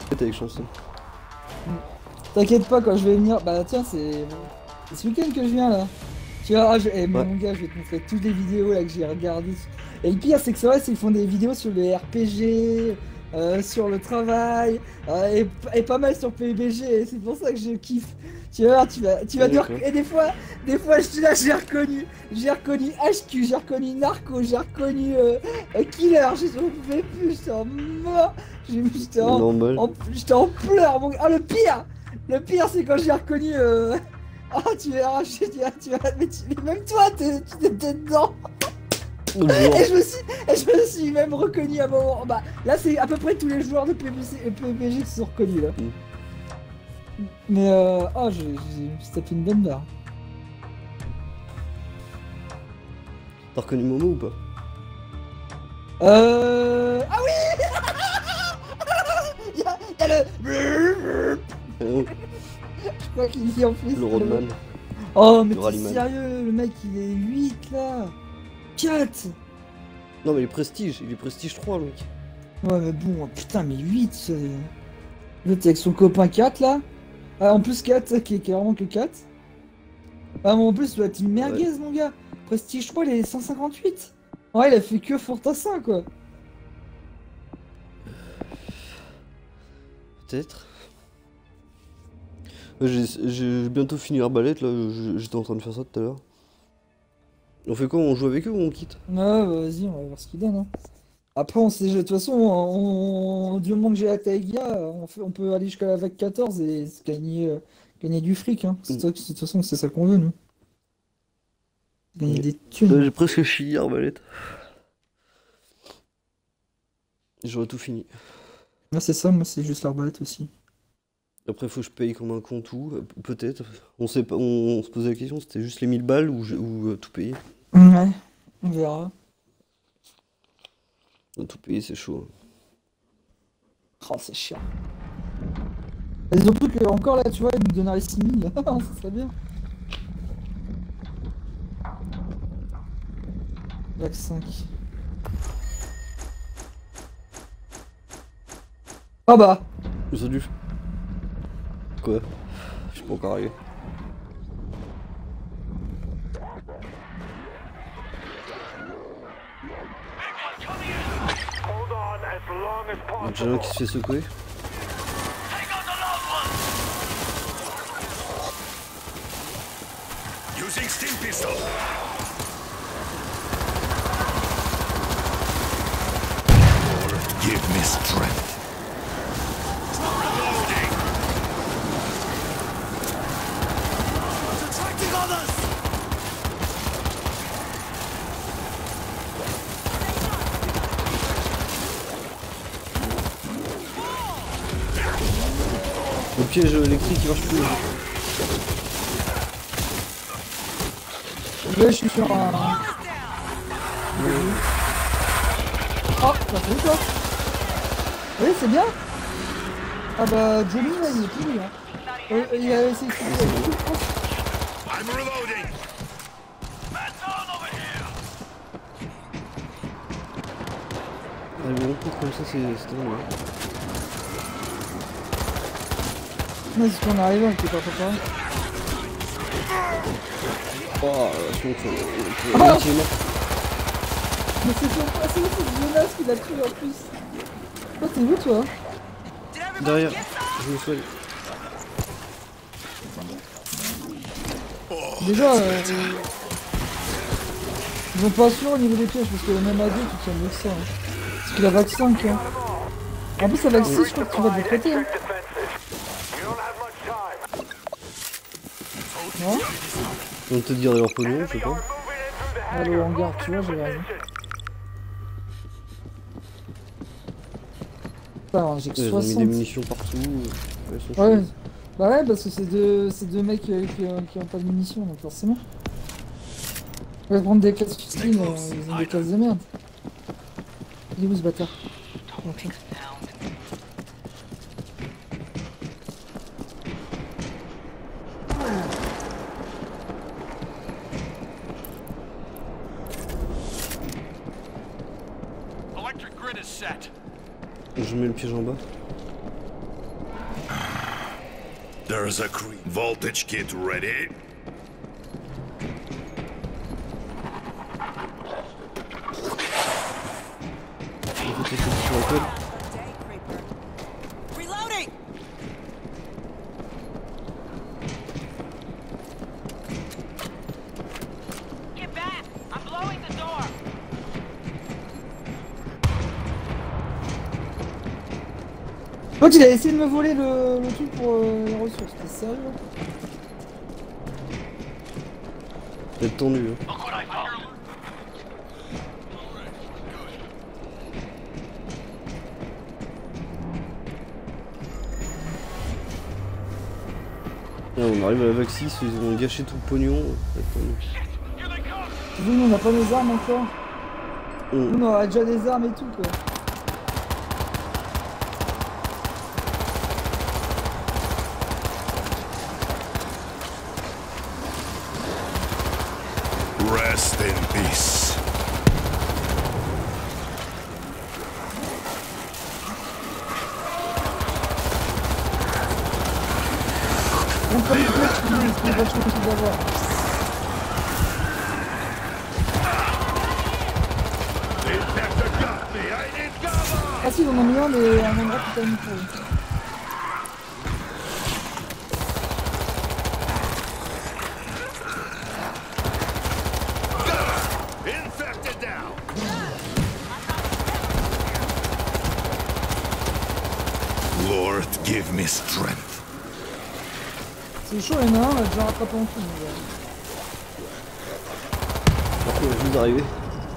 avec chanson. T'inquiète pas quand je vais venir. Bah tiens, c'est ce week-end que je viens là. Tu vois, mon gars, je vais te montrer toutes les vidéos là que j'ai regardées. Et le pire, c'est que c'est vrai, c'est qu'ils font des vidéos sur les RPG, sur le travail, et pas mal sur PUBG. Et c'est pour ça que je kiffe. Tu vas voir, tu vas dire. Et des fois, je suis là, j'ai reconnu HQ, j'ai reconnu Narco, j'ai reconnu Killer. J'en pouvais plus, j'étais en mort. J'étais en pleurs. Ah, le pire, c'est quand j'ai reconnu. Ah, tu verras, mais même toi, tu étais dedans. Et je me suis même reconnu à un moment. Bah, là, c'est à peu près tous les joueurs de PUBG qui se sont reconnus là. Mais oh, j'ai tapé une bonne barre. T'as reconnu Momo ou pas? Ah oui. Y'a le. Je crois qu'il dit en plus. Le Roadman. Oh, mais t'es sérieux, le mec il est 8 là. 4. Non, mais il est prestige 3 le mec. Ouais, mais bon, putain, mais 8. L'autre avec son copain 4 là. Ah, en plus 4, qui est vraiment que 4. Ah, mais en plus, la team merguez, ouais. Mon gars. Prestige 3, il est 158. Ouais, il a fait que Fortassin quoi. Peut-être. J'ai bientôt fini Arbalète là, j'étais en train de faire ça tout à l'heure. On fait quoi? On joue avec eux ou on quitte? Ouais, bah, vas-y, on va voir ce qu'ils donnent. Hein. Après, on sait, de toute façon, du moment que j'ai la Taiga, on peut aller jusqu'à la vague 14 et gagner du fric. Hein. De toute façon, c'est ça qu'on veut, nous. Gagner des thunes. J'ai presque fini Arbalète. J'aurais tout fini. Ah, c'est ça, moi, c'est juste l'Arbalète aussi. Après, faut que je paye comme un con tout, peut-être. On sait pas, on se posait la question, c'était juste les 1000 balles ou tout payer. Ouais, on verra. Tout payer, c'est chaud. Oh, c'est chiant. Et surtout que, encore là, tu vois, ils nous donneraient 6000. Ça serait bien. Vague 5. Ah bah! Salut. Quoi? Je suis pas encore arrivé. J'ai un qui se fait secouer. Using steam pistol. Give me strength. Reloading. Attracting others. Le piège électrique il marche plus. Là, je suis sur un. Oh, t'as fait quoi? Oui, c'est bien. Ah bah, Johnny, là, il est plus lui, hein. Il a essayé de faire I'm reloading. Allez, bon, comme ça, c'est drôle. Ouais, c'est qu'on est arrivé, on était pas préparé. Oh, je suis Ah, mais c'est Jonas qui l'a tué en plus. Oh, t'es où toi? Derrière, je me soigne. Déjà, ils vont pas sûr au niveau des pièges parce que même à 2 tu tiens mieux que ça. Hein. Parce qu'il a vague 5. Hein. En plus, la vague 6, je crois que tu vas de l'autre côté. Hein. Non? On te dire leur pognon, je sais pas. Allez, on garde, tu vois, j'ai raison. Putain, j'ai que 60. Ils ont mis des munitions partout. Ouais, bah ouais, parce que c'est deux mecs qui ont pas de munitions, donc forcément. On va prendre des classes fustines, ils ont des classes de merde. Il est où ce bâtard? Okay. Je mets le piège en bas. There's a voltage kit ready. Reloading. Get back! I'm blowing the door. L'autre il a essayé de me voler le truc pour les ressources, t'es sérieux? Peut-être tendu. Hein. Là, on arrive à la vague 6, ils ont gâché tout le pognon. Nous on a pas nos armes encore. Nous on a déjà des armes et tout quoi. Rest in peace. On peut les faire, c'est vachement possible d'avoir. Ah si, ils en ont mis un, mais à un endroit tout à mis pour eux. Infected down. Lord, give me strength. C'est chaud, il y en a un, on l'a déjà rattrapé en tout. Mais Je vous arriver.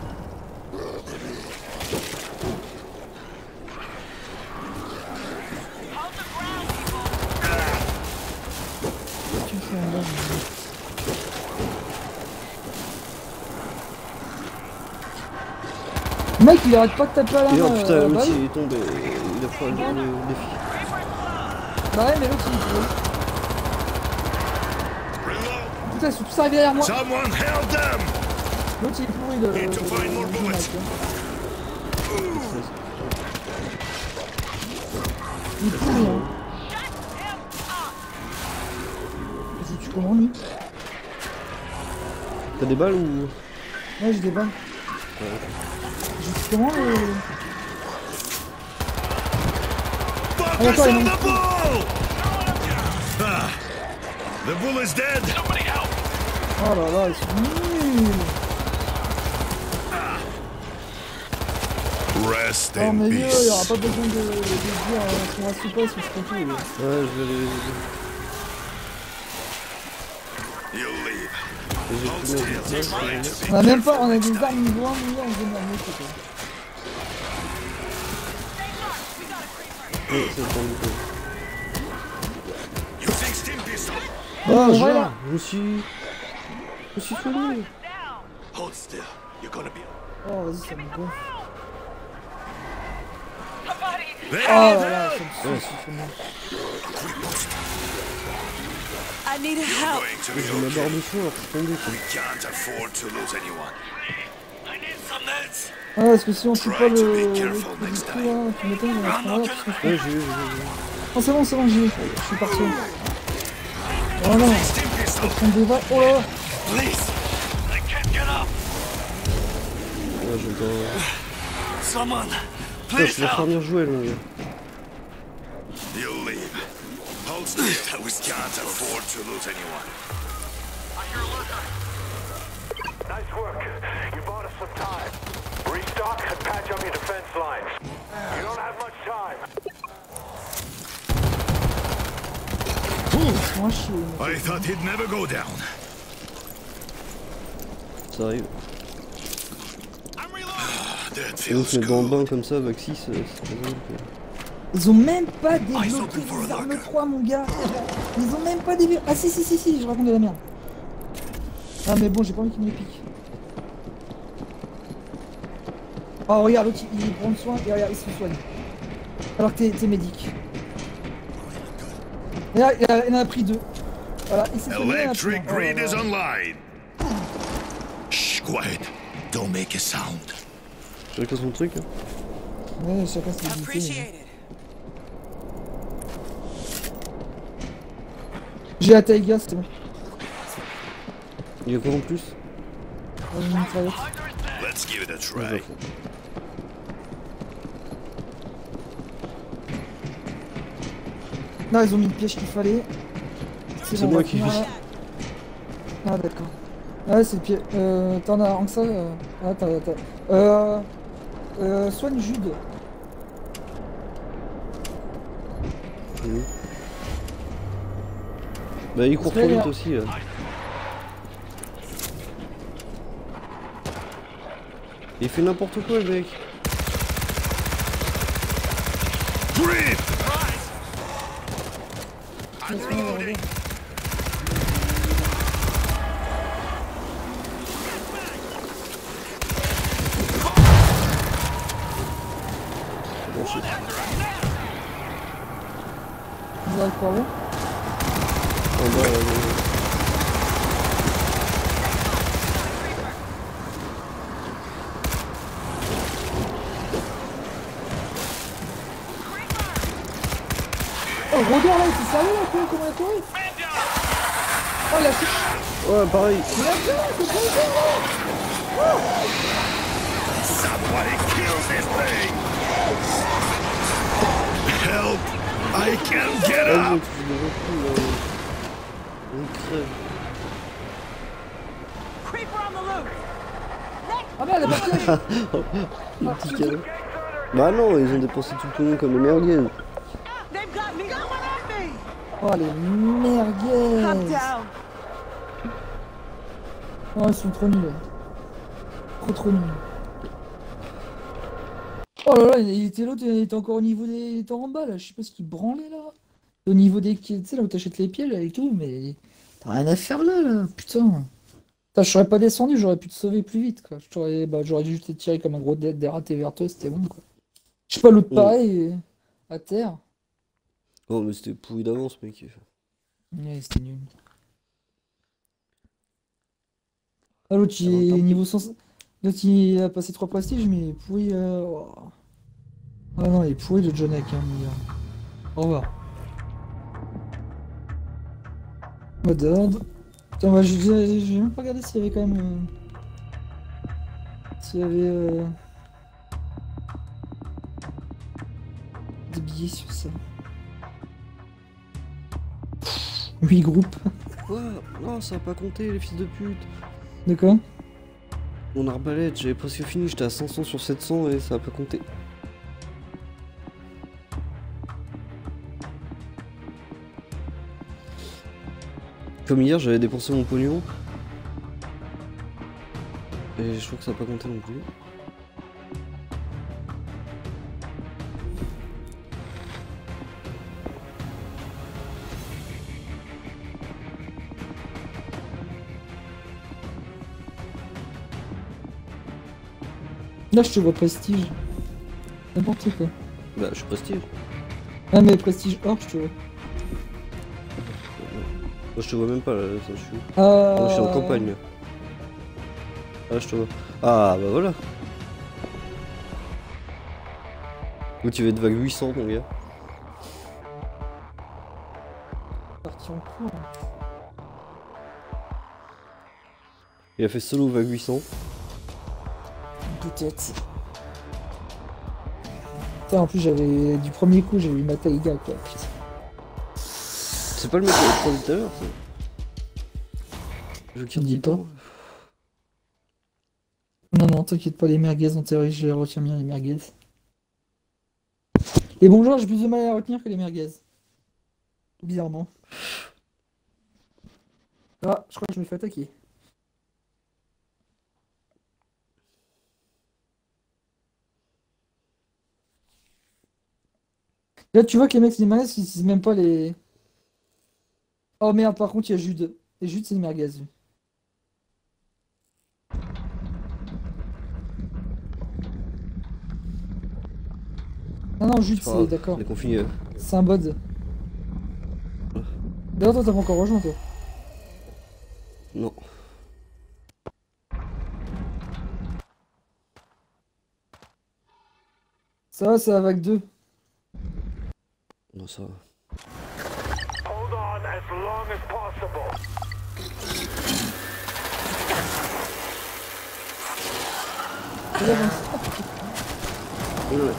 le mec il arrête pas de taper à la Et oh main. putain, Bah l'autre oui. il est tombé, il a fait le défi. Bah ouais, mais l'autre il est pourri. Putain, ils sont tous arrivés derrière moi. Someone help them. L'autre il est pourri le Need to find more bullets. mec, hein. Il est pourri hein. Vas-y, tu comment lui? T'as des balles ou... Ouais, j'ai des balles. J'ai dit comment le... Focus d'accord, on ils m'ont- the bull. Ah, the bull is dead. Oh là là, ils sont nuls. Rest Oh in mais mieux, il y aura peace. pas besoin de dire qu'on reste ou pas, c'est ce qu'on fait. Ouais, je vais les... You leave. J'ai Hold plus mes still. balles, Try to On a même pas, on a des armes niveau 1, niveau 1, on se démerde mieux quoi. Ouais, c'est le temps du coup. using steam pistol. Ah, ouais, genre, là. je me suis soigné. Hold still. You're gonna be. Oh vas-y, ça me gonfle. There Oh you là là, go. ça me suffit sur moi. I need help. Going to be J'ai ma okay. barre de feu alors que je suis tombé quoi. Can't afford to lose anyone. I need some meds. Ah parce que si on tue pas Try to le... be careful le next trou time. là, tu m'étonnes, on va se prendre là parce que je... Ouais, j'ai vu. Oh c'est bon, j'y vais, je suis parti. Oh non, Steam pistol. on déva... Oh là là. Please. I can't get up. Ouais, j'entends... Someone. Putain, je vais faire venir jouer là, mon gars. You leave. Hold still. We can't afford to lose anyone. Nice work. You bought us some time. Restock and patch up your defense lines. You don't have much time. C'est un chier. I thought he'd never go down. Ça arrive. That Et on feels se met dans le good. bain comme ça, vague 6, c'est très bien. Ils ont même pas débloqué open for a les armes locker. 3 mon gars. Ils ont même pas débloqué... Ah si, je raconte de la merde. Ah mais bon, j'ai pas envie qu'ils me les piquent. Oh regarde, l'autre il prend soin et regarde, il se soigne. Alors que t'es médic. Regarde, il en a pris 2. Voilà, il s'est soigné, il en a pris Electric un. Oh là grid là. is online. Shh, quiet. Don't make a sound. Chacun son truc. Hein. Ouais, chacun ses unités. Appreciated. J'ai la Taiga, c'est bon. Il y a quoi en plus? Une mitraillette. Let's give it a Ouais, try. Non, ils ont mis le piège qu'il fallait. C'est bon, on moi va qui finir vis. là. Ah, d'accord. Ouais, c'est le piège. T'en as rien que ça. Ah, soigne Jude. Mhm. Bah il court trop vite aussi là. Il fait n'importe quoi le mec. Grip! Bon, shit. Vous allez par où? En bas, là, Oh, regarde là, il s'est sérieux là, quoi, comment il a couru? Oh, la chute! ouais, pareil. Il a fait, c'est pas vrai! Somebody kill this thing! Help! I can't get Ah, up! je me retrouve là. On crève. Creeper on the loose! Ah merde, elle est partie! Le petit canon. Bah non, ils ont dépensé tout le pognon comme les merguez. They've got me! Got one on me! Oh, les I'm merguez! down! Oh, ils sont trop nuls. Trop nuls. Oh là là, il était l'autre, il était encore au niveau des... Il était en bas là, je sais pas ce qu'il branlait là. Au niveau des... Tu sais là où t'achètes les pieds là et tout, mais... T'as rien à faire là, putain. Putain, je serais pas descendu, j'aurais pu te sauver plus vite quoi. J'aurais juste été tiré comme un gros dératé vers toi, c'était bon quoi. Je sais pas, l'autre pareil, à terre. Oh mais c'était pourri d'avance mec. Ouais, c'était nul. Ah, l'autre il est niveau 100... L'autre il a passé 3 prestiges, mais il est pourri... oh. Ah non, il est pourri le John Hack, hein, mon gars. Au revoir. Mode horde. Putain, moi j'ai même pas regardé s'il y avait quand même... S'il y avait... des billets sur ça. 8 groupes. Quoi? Non, ça a pas compté les fils de pute. De quoi? Mon arbalète, j'avais presque fini, j'étais à 500 sur 700 et ça a pas compté. Comme hier, j'avais dépensé mon pognon. Et je crois que ça a pas compté non plus. Là je te vois prestige. N'importe quoi. Bah, je suis prestige. Ah mais prestige or je te vois. Moi, je te vois même pas là, ça, je suis où? Ah. Moi, je suis en campagne. Ah, je te vois. Ah, bah voilà. Où tu vas être vague 800, mon gars. Parti en cours. Il a fait solo vague 800. Peut-être. Putain, en plus j'avais du premier coup j'ai eu ma taïga quoi. Putain. C'est pas le mec qui avait croisé tout à l'heure, ça. Je Tu me dis pas. Non, t'inquiète pas, les merguez en théorie, je les retiens bien les merguez. Et bonjour, j'ai plus de mal à retenir que les merguez. Bizarrement. Ah, je crois que je me fais attaquer. Là, tu vois que les mecs, les merguez, ils utilisent même pas les... Oh merde, par contre, il y a Jude. Et Jude, c'est une merguez. Lui. Non, Jude, c'est d'accord. Les conflits. C'est un bod. D'ailleurs, toi, t'as pas encore rejoint, toi. Non. Ça va, c'est la vague 2. Non, ça va. Hold on as long as possible. Ouais.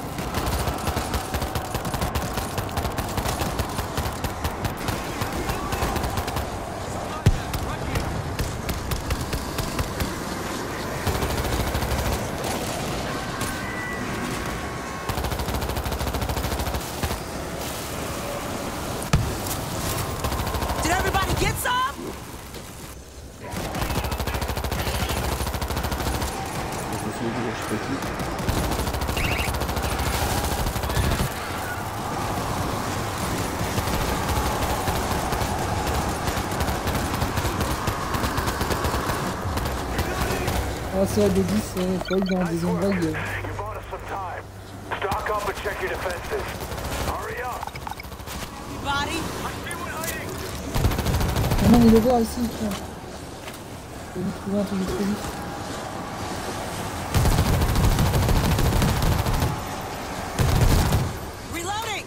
Did everybody get some? Je me suis dit, je sais pas qui. Ah, c'est la D10, faut être dans des endroits. You bought us some time. Stock up and check your defenses. Hurry up. Body? Ah non, il est vert ici, tiens. Faut lui trouver un truc de très vite. Reloading!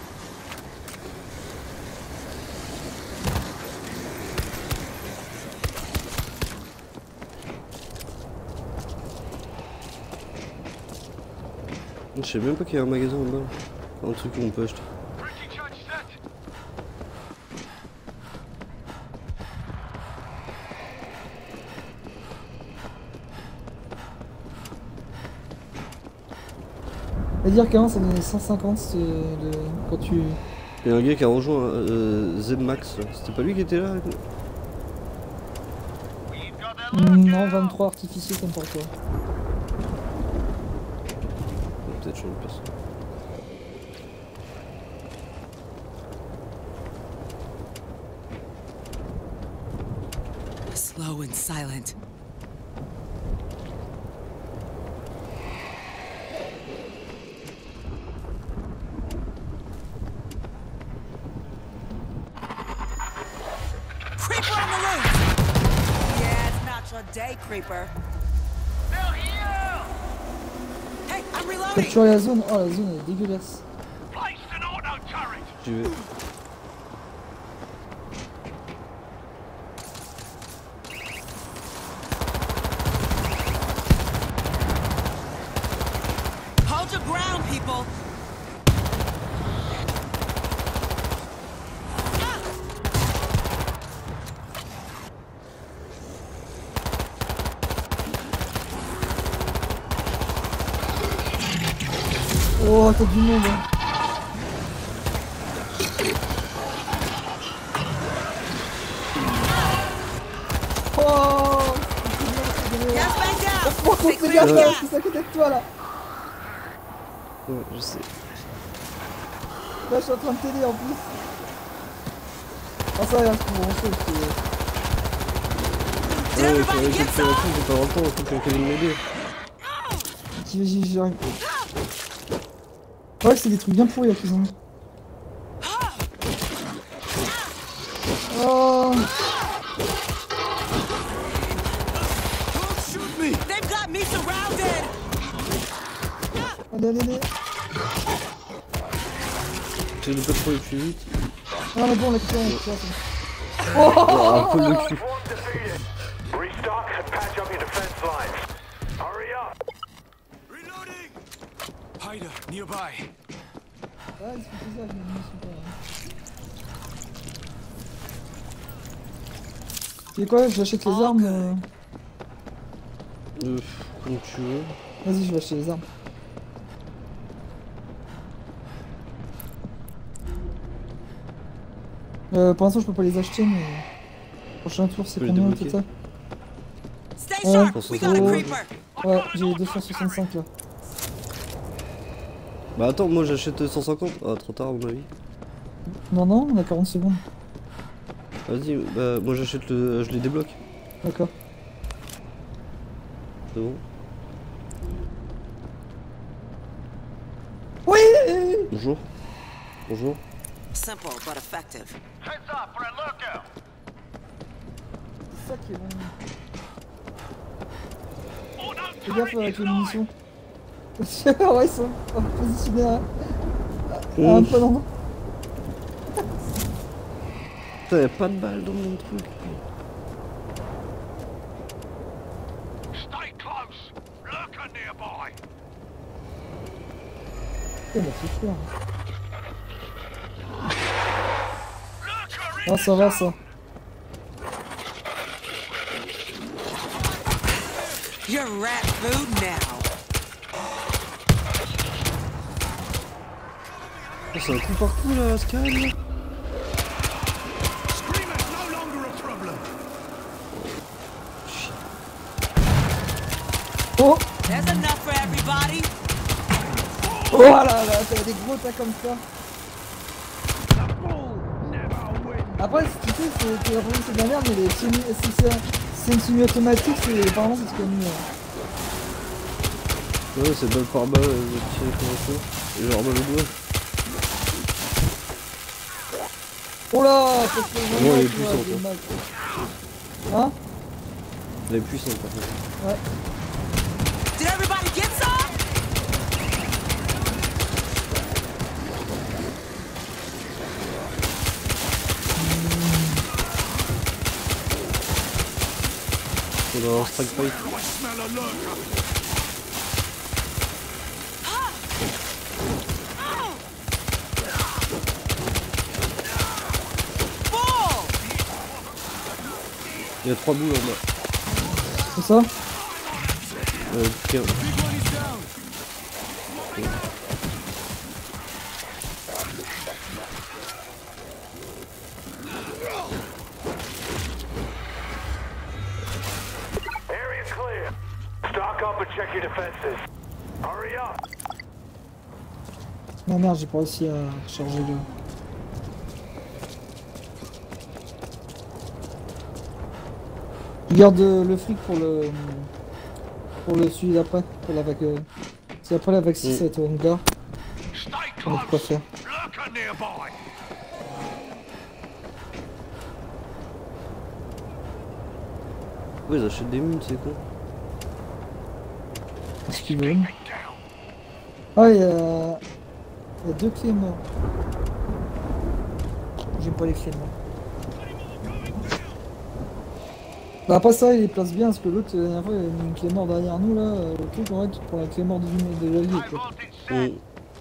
Je sais même pas qu'il y a un magasin en bas. Un truc qu'on peut acheter. C'est-à-dire qu'avant ça donnait 150 quand tu... Il y a un gars qui a rejoint Zebmax. C'était pas lui qui était là avec nous? Non, 23 artificiels comme pour toi. Peut-être je ne passe. Slow and silent. Creeper on the loose! Yeah, it's not your day, Creeper. Hey, I'm reloading! Capturer la zone, oh la zone elle est dégueulasse. J'y vais. Hold your ground, people! Oh, t'as du monde hein. Oh, Gas back down! faut Stay qu'on clear of se the gaffe, gas! c'est ça qui est avec toi là. Ouais, je sais. Là, je suis en train de t'aider en plus. Ah, ça va, c'est bon, c'est Did Ouais, everybody j'ai get fait some? la coup, j'ai pas le temps, il faut que quelqu'un vienne m'aider. J'y arrive. Ouais, c'est des trucs bien pourris là qu'ils ont. Oh, They've got me surrounded! allez, allez, allez. J'essaie de pas trop aller plus vite. Ah, mais bon, on l'a capturé, on l'a capturé. Oh, un peu le cul. Swarm defeated. Restock and patch up your defense lines. Hurry up. Reloading! Hyder, nearby. Ah, il se fait plaisir avec mes munitions quand même. Tu sais quoi, j'achète les armes. Comme tu veux. Vas-y, je vais acheter les armes. Pour l'instant, je peux pas les acheter, mais. Prochain tour, c'est Tu peux les combien au débloquer. total? Stay Ouais. sharp! We got a Oh. creeper! Ouais, j'ai 265 là. Bah attends, moi j'achète 150. Ah, trop tard à mon avis. Non, non, on a 40 secondes. Vas-y, bah moi j'achète le. Je les débloque. D'accord. C'est bon. Oui! Bonjour. Bonjour. Simple but effective. Heads up for a lookout. C'est ça qui est bon. Fais gaffe avec les munitions. Ouais, ils sont positionnés à un bon endroit. Putain, y'a pas de balles dans mon truc. Stay close. Lurker nearby. Il m'a fait peur. Lurker Ah, ça va ça. You're rat food now. Oh, c'est un coup partout là, Scan là. Screamer's no longer a problem. Oh! There's enough for everybody. Oh là là, t'as des gros tas comme ça. Après, tu sais, c'est l'impression que c'est de la merde, mais les si c'est une semi-automatique, apparemment c'est ce qu'il y a mieux. Ouais, c'est balle par balle, je tirer comme ça. Et genre dans le doigt. Oh là, parce que Oh, elle est puissante, Hein? Elle est puissante par contre. Ouais. Did everybody get some? C'est dans un strike fight. I smell a lurker. Bull! Il y a 3 boules en bas. C'est ça? Tiens. Area clear. Stock up and check your defenses. Hurry up. Non merde, j'ai pas réussi à charger le... Je garde le fric pour le celui d'après, pour la vague. C'est après la vague 6 ça va être au hangar. Stay On a de quoi close. faire. Lurker nearby. Ouais, ils achètent des mines, c'est con. Est-ce qu'ils veulent? Ah, il y a 2 clés morts. J'aime pas les clés morts. Bah après ça, il les place bien parce que l'autre, la dernière fois, il y a une clé mort derrière nous là. Le truc, en fait, tu prends la clé mort de l'allié quoi. Mm.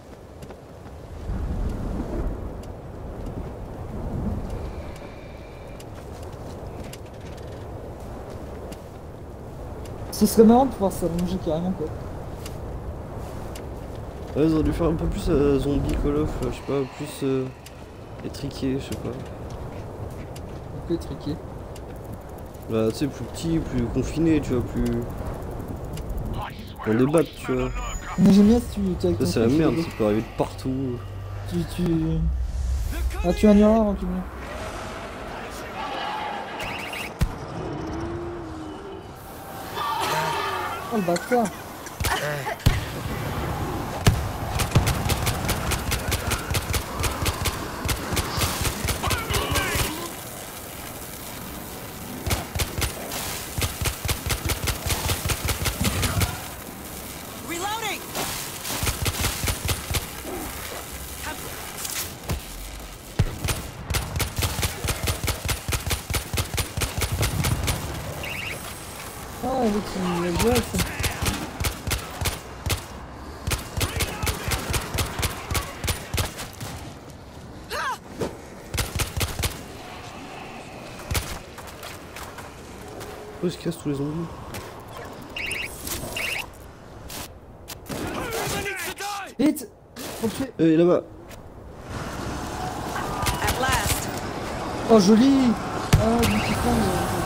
Ce serait marrant de pouvoir s'allonger carrément quoi. Ouais, ils auraient dû faire un peu plus zombie Call of, je sais pas, plus étriqué, je sais pas. Un peu étriqué. Bah, tu sais, plus petit, plus confiné, tu vois, plus. On débatte, tu vois. Mais j'aime bien si tu avec Ça, ton c'est la truc, merde, ça peut arriver de partout. tu... Ah, tu as un hurlant avant qu'il meure. Oh le bâtard. Reloading! Ah, avec une glace. Pourquoi ils se cassent tous les zombies? Vite! Faut le tuer. Eh, là-bas! At last. Oh joli! Ah, du petit fond.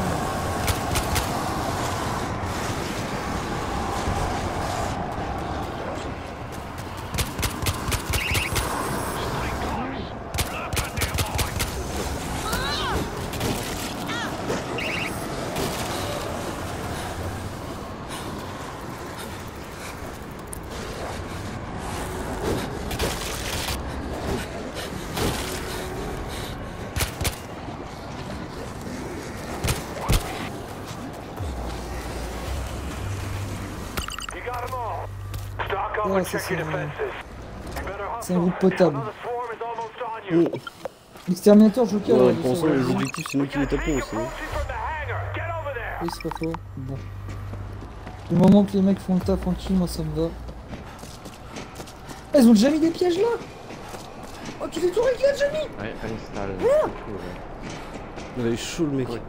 You got them all. Stock up Ouais, and ça, check your c'est defenses. You better c'est un hustle. groupe potable. Another swarm is almost on you. Exterminateur Joker. Ouais, pour l'instant, les objectifs, c'est nous qui les tapons aussi. Hein. Oui, c'est pas faux. Bon. Du moment que les mecs font le taf tranquille, moi ça me va. Ah, ils ont déjà mis des pièges là. Oh, tu fais tout qu'il a déjà mis. Ouais, installe. Il est chaud le mec. Ouais.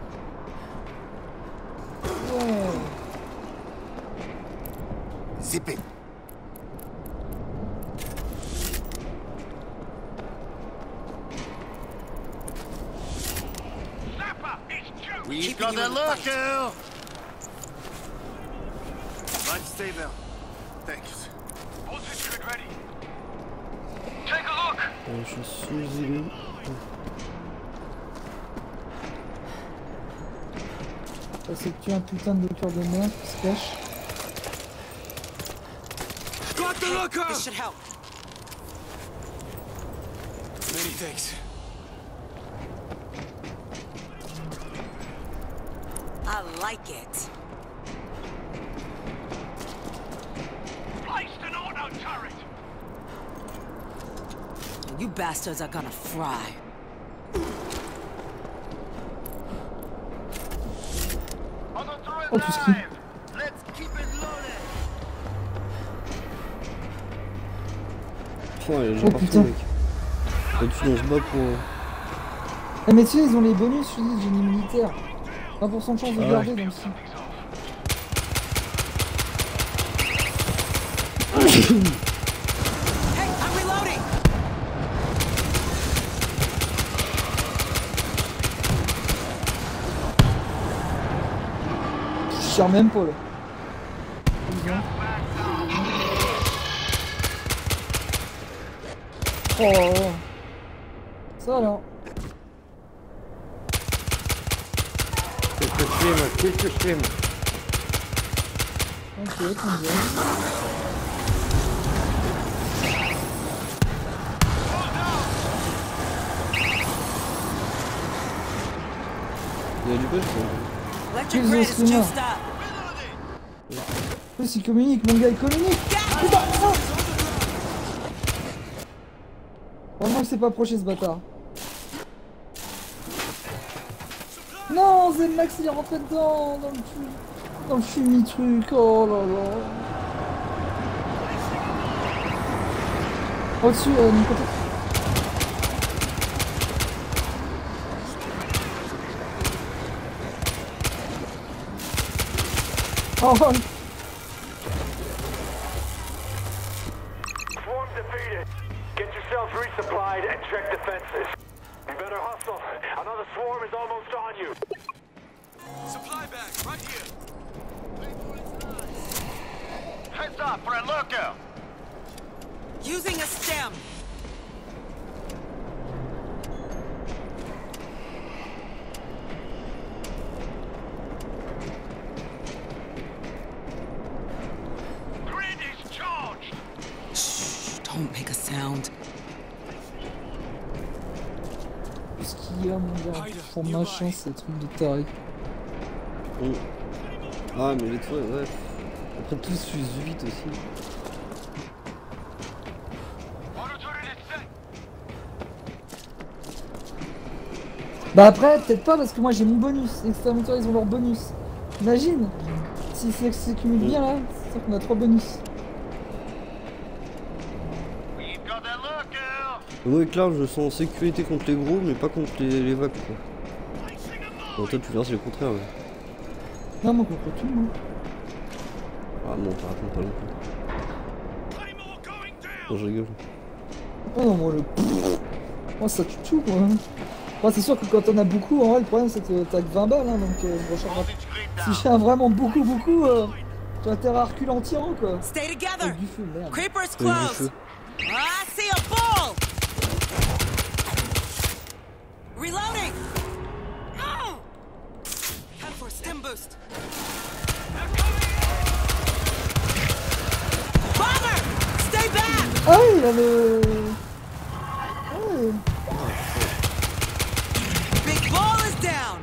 Zip it. We've got the lookout. Might stay there. Thanks. Position ready. Take a look. Je suis sous les îlots. Ça c'est que tu as un putain de cœur de merde qui se cache. Got the lookout. This should help. Many thanks. I like it. Placed an auto turret. You bastards are gonna fry. Auto turret Oh, tout ce qui... live. Let's keep it loaded. Oh, il est déjà Oh, parti putain. le mec. Là-dessus, on se bat pour. Ah mais tu sais, ils ont les bonus, je te dis, génie militaire. 20% de chance de Ah garder donc si. Hey, I'm reloading. Je tire même pas là. Oh là là. Ça là. Qu'est-ce que je filme? Ok, comme bien. Il y a du buzz. Electric Jesus, grid is Luna. juiced up. En plus il communique, mon gars il communique. Putain, oh. Vraiment il s'est pas approché ce bâtard. Non, Zemax il est rentré dedans, dans le fumi-truc, oh là là. Au-dessus, mon côté. Oh, Swarm defeated. Get yourselves resupplied and check defenses. You better hustle. Another swarm is almost on you. Supply bag right here. Heads up for a lookout. Using a stem. Grid is charged. Shh, don't make a sound. ce qu'il y a, mon gars. Pour machin, c'est des trucs de taré. Ah, mais les toits, ouais. Après, tous fusent vite aussi. Auto turret is set. Bah après, peut-être pas parce que moi j'ai mon bonus. Les exterminateurs ils ont leur bonus. Imagine si c'est s'accumule bien là, c'est sûr qu'on a 3 bonus. We've got the lookout. Moi, Clark, je me sens en sécurité contre les gros, mais pas contre les vagues, quoi. Bon, toi, tu verras, c'est le contraire, ouais. Non, moi contre tout le monde. Ah non, t'as raconte pas non plus. Non, je rigole. Oh non, moi le. Moi ça tue tout quoi. Moi c'est sûr que quand on a beaucoup, en vrai le problème c'est que t'as que 20 balles hein, donc je recharge. Voltage grid Si down. j'ai un vraiment beaucoup, tu as intérêt à reculer en tirant quoi. Stay together. Avec du feu, merde. Creeper's Avec du close. feu. I see a bull. Reloading. Oh. Time for a stim boost. Bomber, stay back. Ah oui, il a le. Ouais. Big ball is down.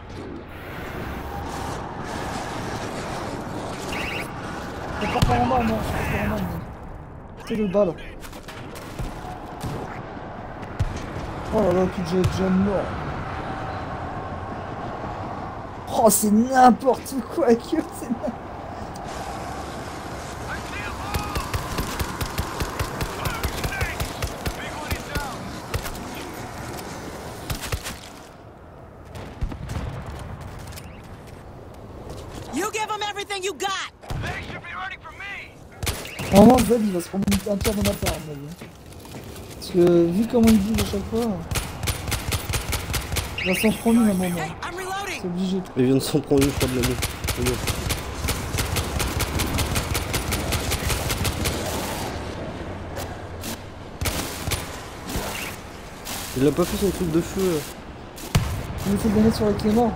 Je peux pas faire en bas, non, je peux pas faire en bas. C'est le bas là. Oh là là, tout déjà mort. Oh, c'est n'importe quoi que c'est n'importe. You give them everything you got. They should be ready for me. Normalement, Zed il va se prendre un tour de ma part, à mon avis. Parce que vu comment il bouge à chaque fois, il va s'en prendre une à un moment. Hey, I'm reloading. C'est obligé. Il vient de s'en prendre une, je crois, de la nuit. C'est bien. Il a pas fait son truc de feu là. Il essaie de le mettre sur la clé mort.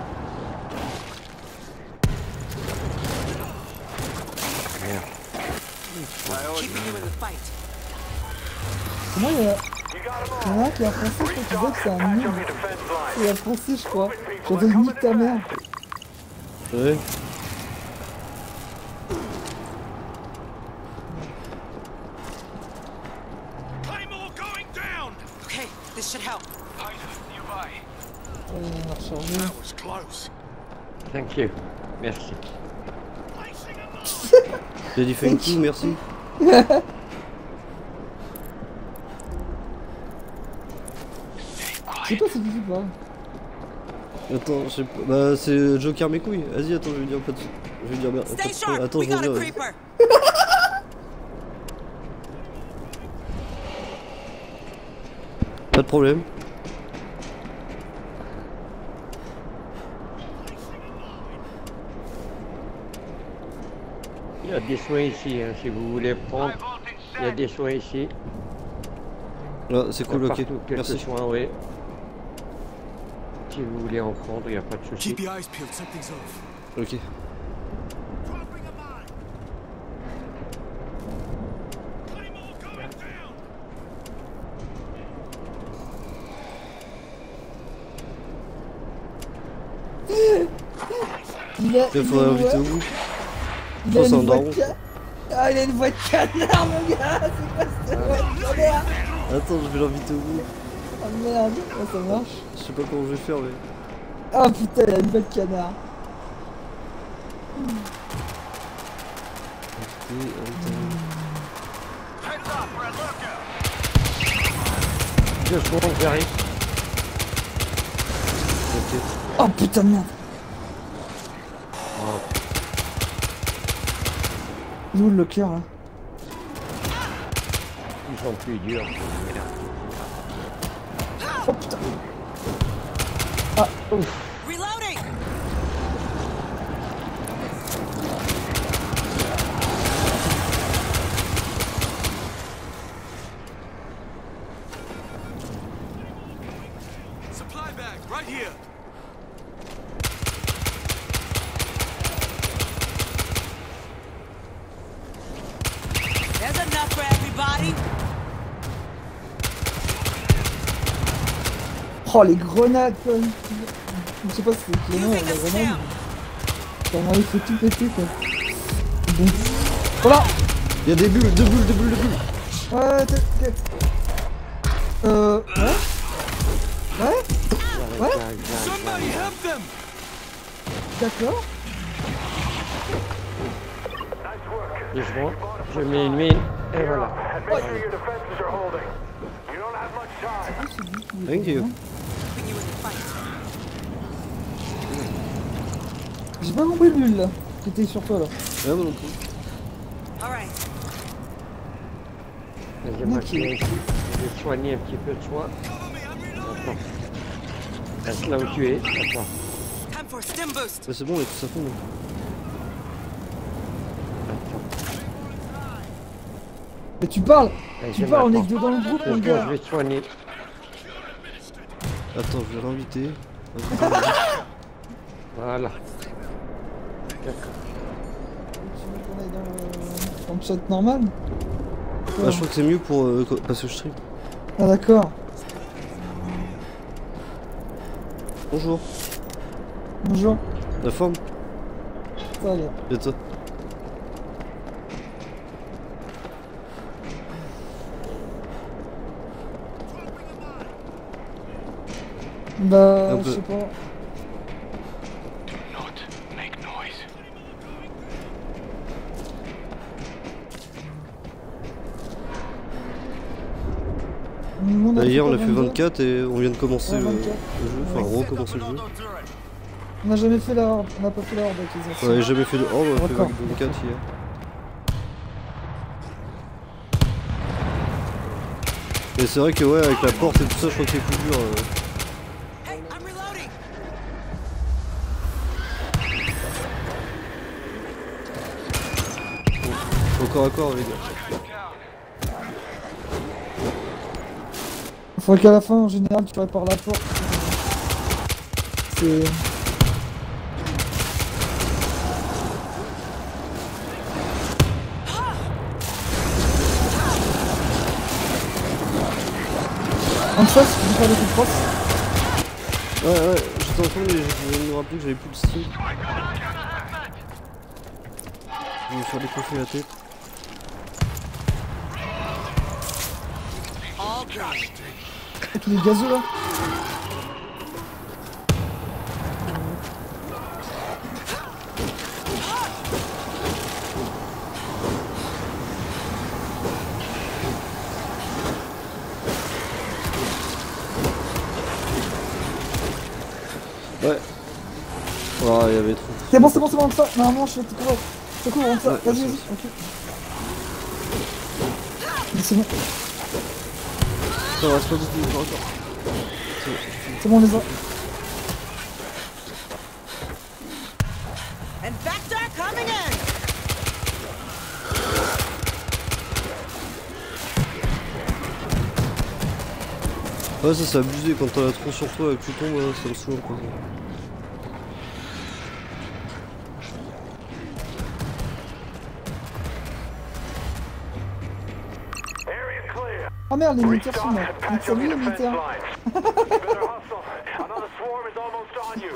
Keeping you in the fight. Comment il y a... You got Il y them en all. a un qui est un français, je crois que c'est un Patch nul. up your defense line. C'est un français, je crois. J'entends nique ta mère. Ouais. Claymore going down! Okay, this should help. Nearby. On a rechargé. That was close. Thank you. Merci. Placing a mine. Il a dit thank you, merci. Je sais pas si tu dis pas. Attends, je sais pas. Bah, c'est Joker mes couilles. Vas-y, attends, je vais dire pas de. Je vais dire merde. Stay sharp. Attends, We je got a reviens. creeper. Pas de problème. Il y a des soins ici, hein, si vous voulez prendre. Il y a des soins ici. Ah, c'est cool, ok. Partout, quelques Merci. soins, oui. Si vous voulez en prendre, il n'y a pas de souci. Keep your eyes peeled, something's off. Ok. Dropping a mine. Claymore going down! Il a, Il faudrait inviter au bout. il a Oh, c'est un une voix daron. de Ah, il a une voix de canard, mon gars. C'est quoi cette voix de canard? Attends, je vais l'inviter au bout. Ah merde, oh, ça marche. Je sais pas comment je vais faire, mais. Ah putain, il a une voix de canard. Heads up, Red lookout. 2 secondes, j'arrive. Ok. Oh putain de merde. Il est où le locker là? Ils sont plus durs. Oh putain. Ah, ouf. Reloading. Supply bag, right here. There's enough for everybody. Oh les grenades quoi. Je sais pas si c'est You Clément think la it's grenade. down? Comment il faut tout péter quoi. Bon. Voilà. Il y a des bulles, deux bulles, deux bulles, deux bulles. Ouais, t'inquiète. Ouais. Ouais. Ouais. Somebody help them! D'accord. Nice work. 2 secondes. Je mets une mine. Et voilà. And make sure your defenses are holding. You don't have much time. Thank you. Keeping you in the fight. J'ai pas compris le bulle là. Qui était sur toi là. Ouais, moi non plus. All right. Vas-y, moi, je viens ici. Je vais soigner un petit peu de soin. Attends. Reste là où tu es. Attends. Time for a stim boost. Mais c'est bon, on est tous à fond. Donc. Attends. Mais tu parles. Vas-y, Tu parles, on est maintenant. que deux dans le groupe mon 2 gars. secondes, je vais te soigner. Attends, je vais l'inviter. Voilà. D'accord. Tu veux qu'on aille dans le chat normal? Ah, je crois que c'est mieux pour parce que je stream. Ah d'accord. Bonjour. Bonjour. La forme? Ça va bien. Et toi? Bah, Un je peu. sais pas. Not make noise. Nous, Bah, hier on a pas fait 22. 24 et on vient de commencer Ouais, le 24. jeu, enfin recommencer le jeu. On n'a jamais fait la horde, on n'a pas fait la horde d'acquisition. Ouais, jamais fait de horde, on a fait Encore. 24 hier. Mais c'est vrai que ouais, avec la porte et tout ça, je crois que c'est plus dur. Hey, I'm reloading. Encore à corps les gars. Faudrait qu'à la fin, en général, tu répares la porte. C'est... En face, tu peux faire des coups de crosse. Ouais, j'étais en train mais je viens de me rappeler que j'avais plus de style. Je vais me faire décoiffer la tête. All good. Et tous les gazeux là. Ouais. Oh, il y avait trop. C'est bon, ça. Normalement, je vais te couvrir. Je te couvre, on ça. Ouais, Vas-y, c'est vas-y. ça. Ok. C'est bon, Ça reste pas beaucoup, encore. c'est bon, on les a. And Vector coming in. Ouais, ça c'est abusé quand t'en as trop sur toi et que tu tombes, ça me saoule quoi. Area clear. Ah merde, les militaires sont Restock là. and patch up Salut your les defense militaires. lines. You better hustle. Another swarm is almost on you.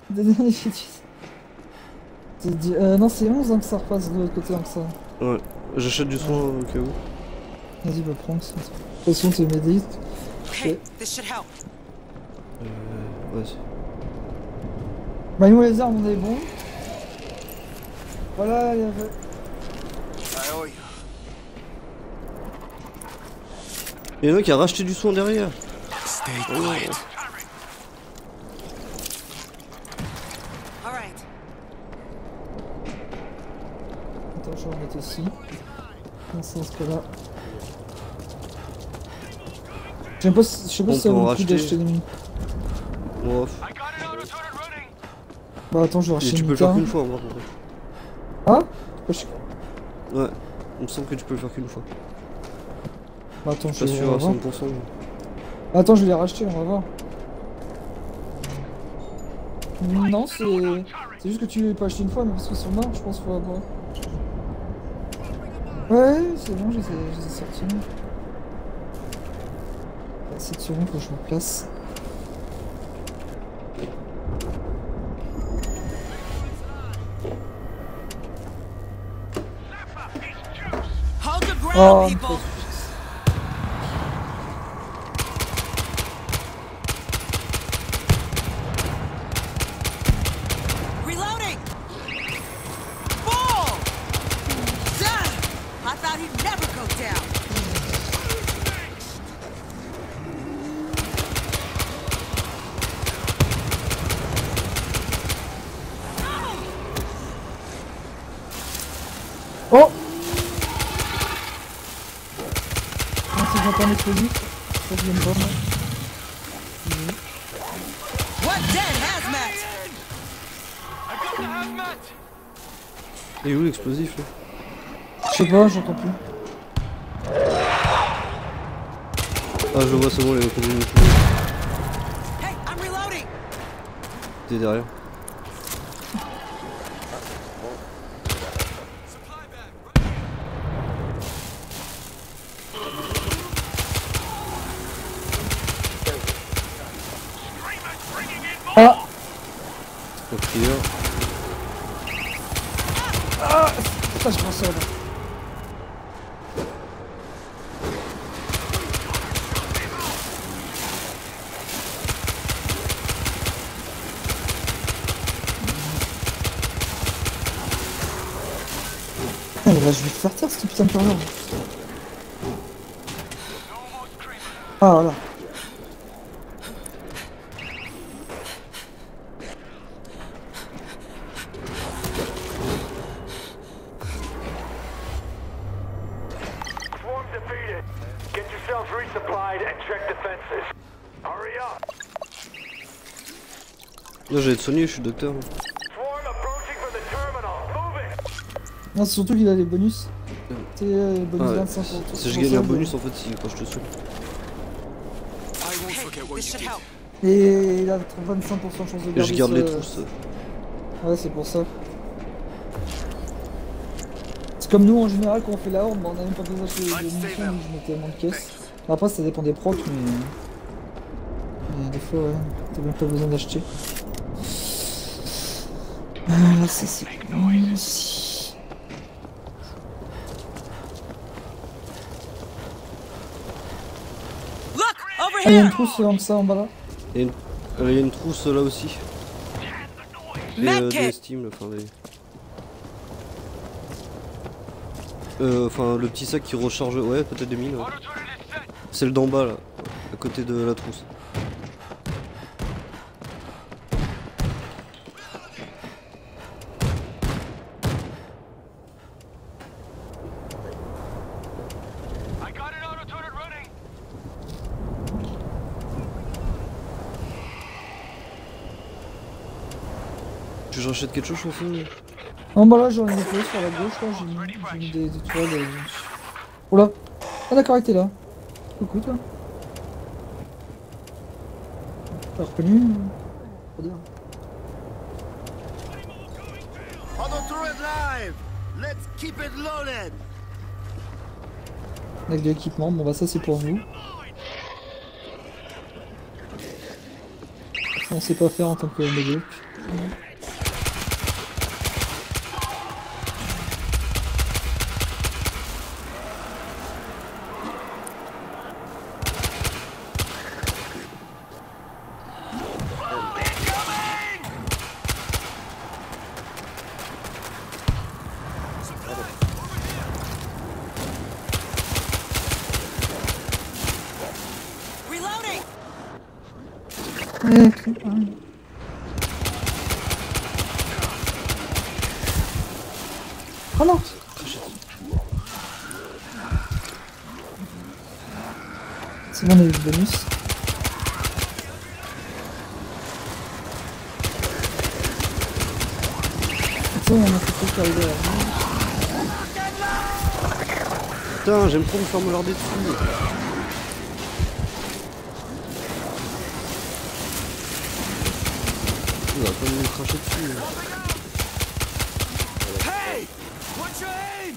Non, c'est 11 hein, que ça repasse de l'autre côté hein, que ça. Ouais, j'achète du soin au cas où. Vas-y, va prendre ça. De toute façon, t'es médite. Hey, this should help. Ouais, Bah, nous, les armes, on est bon. Voilà, il y avait. il y en a qui a racheté du soin derrière. Stay Oh, non. quiet. All right. Attends, je vais remettre aussi. Dans ce sens-là. Je sais pas si ça On peut vaut en le coup racheter. d'acheter des mini. Bon, I got an auto-turret running. Bah, attends, je vais et racheter tu une peux le faire guitare. qu'une fois, moi, par contre. Ah je... Ouais, il me semble que tu peux le faire qu'une fois. Bah, attends, Je suis je pas vais sûr à voir. 100%. Attends, je vais les racheter, on va voir. Non, c'est juste que tu peux acheter une fois, mais parce que sur marre, je pense qu'il faut avoir. Ouais, c'est bon, je les ai sortis. 7 secondes, faut que je me place. Hold your ground, Oh, people. Reloading. Bull. Done. I thought he'd never go down. Oh! Ah, si j'entends un explosif, ça vient de voir. What dead hazmat? I got the hazmat. Et où l'explosif là? Je sais pas, j'entends plus. Ah, je le vois, c'est bon, les conduits. Hey, I'm reloading. T'es derrière. Ah! Donc, clear. Putain, je m'en sors là. bah je vais te faire taire ce putain de pervers. Ah voilà. Swarm defeated. Get yourselves resupplied and check defenses. Hurry up. Là j'allais te soigner, je suis docteur. Swarm approaching from the terminal. Moving. Non, c'est surtout qu'il a les bonus. C'est bonus Ouais. 25%. Si je gagne un bonus en fait si quand je te soigne. This should help. Et il a 25% de chance de Et garder je garde ce- les trousses. Ouais, c'est pour ça. C'est comme nous en général quand on fait la horde, bah, on a même pas besoin d'acheter des munitions, donc je mets tellement de caisses. Après ça dépend des procs, mais des fois ouais, t'as même pas besoin d'acheter. Là ça c'est bon aussi. Look, over Ah, il y a une here. trousse comme ça en bas là. Il y a une trousse là aussi. Des Medkit. Steam, là, enfin des... Enfin le petit sac qui recharge, ouais peut-être des mines. Ouais. Celle d'en bas là, à côté de la trousse. I got an auto-turret running. Tu rachètes quelque chose au fond? En bas là j'en ai des sur la gauche là, j'ai mis des toiles. Oh là. Ah d'accord, il était là. Coucou toi. T'as reconnu Faut dire. Auto-turret live! Let's keep it loaded! Avec de l'équipement, bon bah ça c'est pour nous. On sait pas faire en tant que médoc. Reloading. Oh non. C'est bon, on a eu le bonus. Attends, on a fait tout qui arriver là. Putain, j'aime trop me faire me larder dessus. Il va pas me cracher dessus. Hey! What's your aim?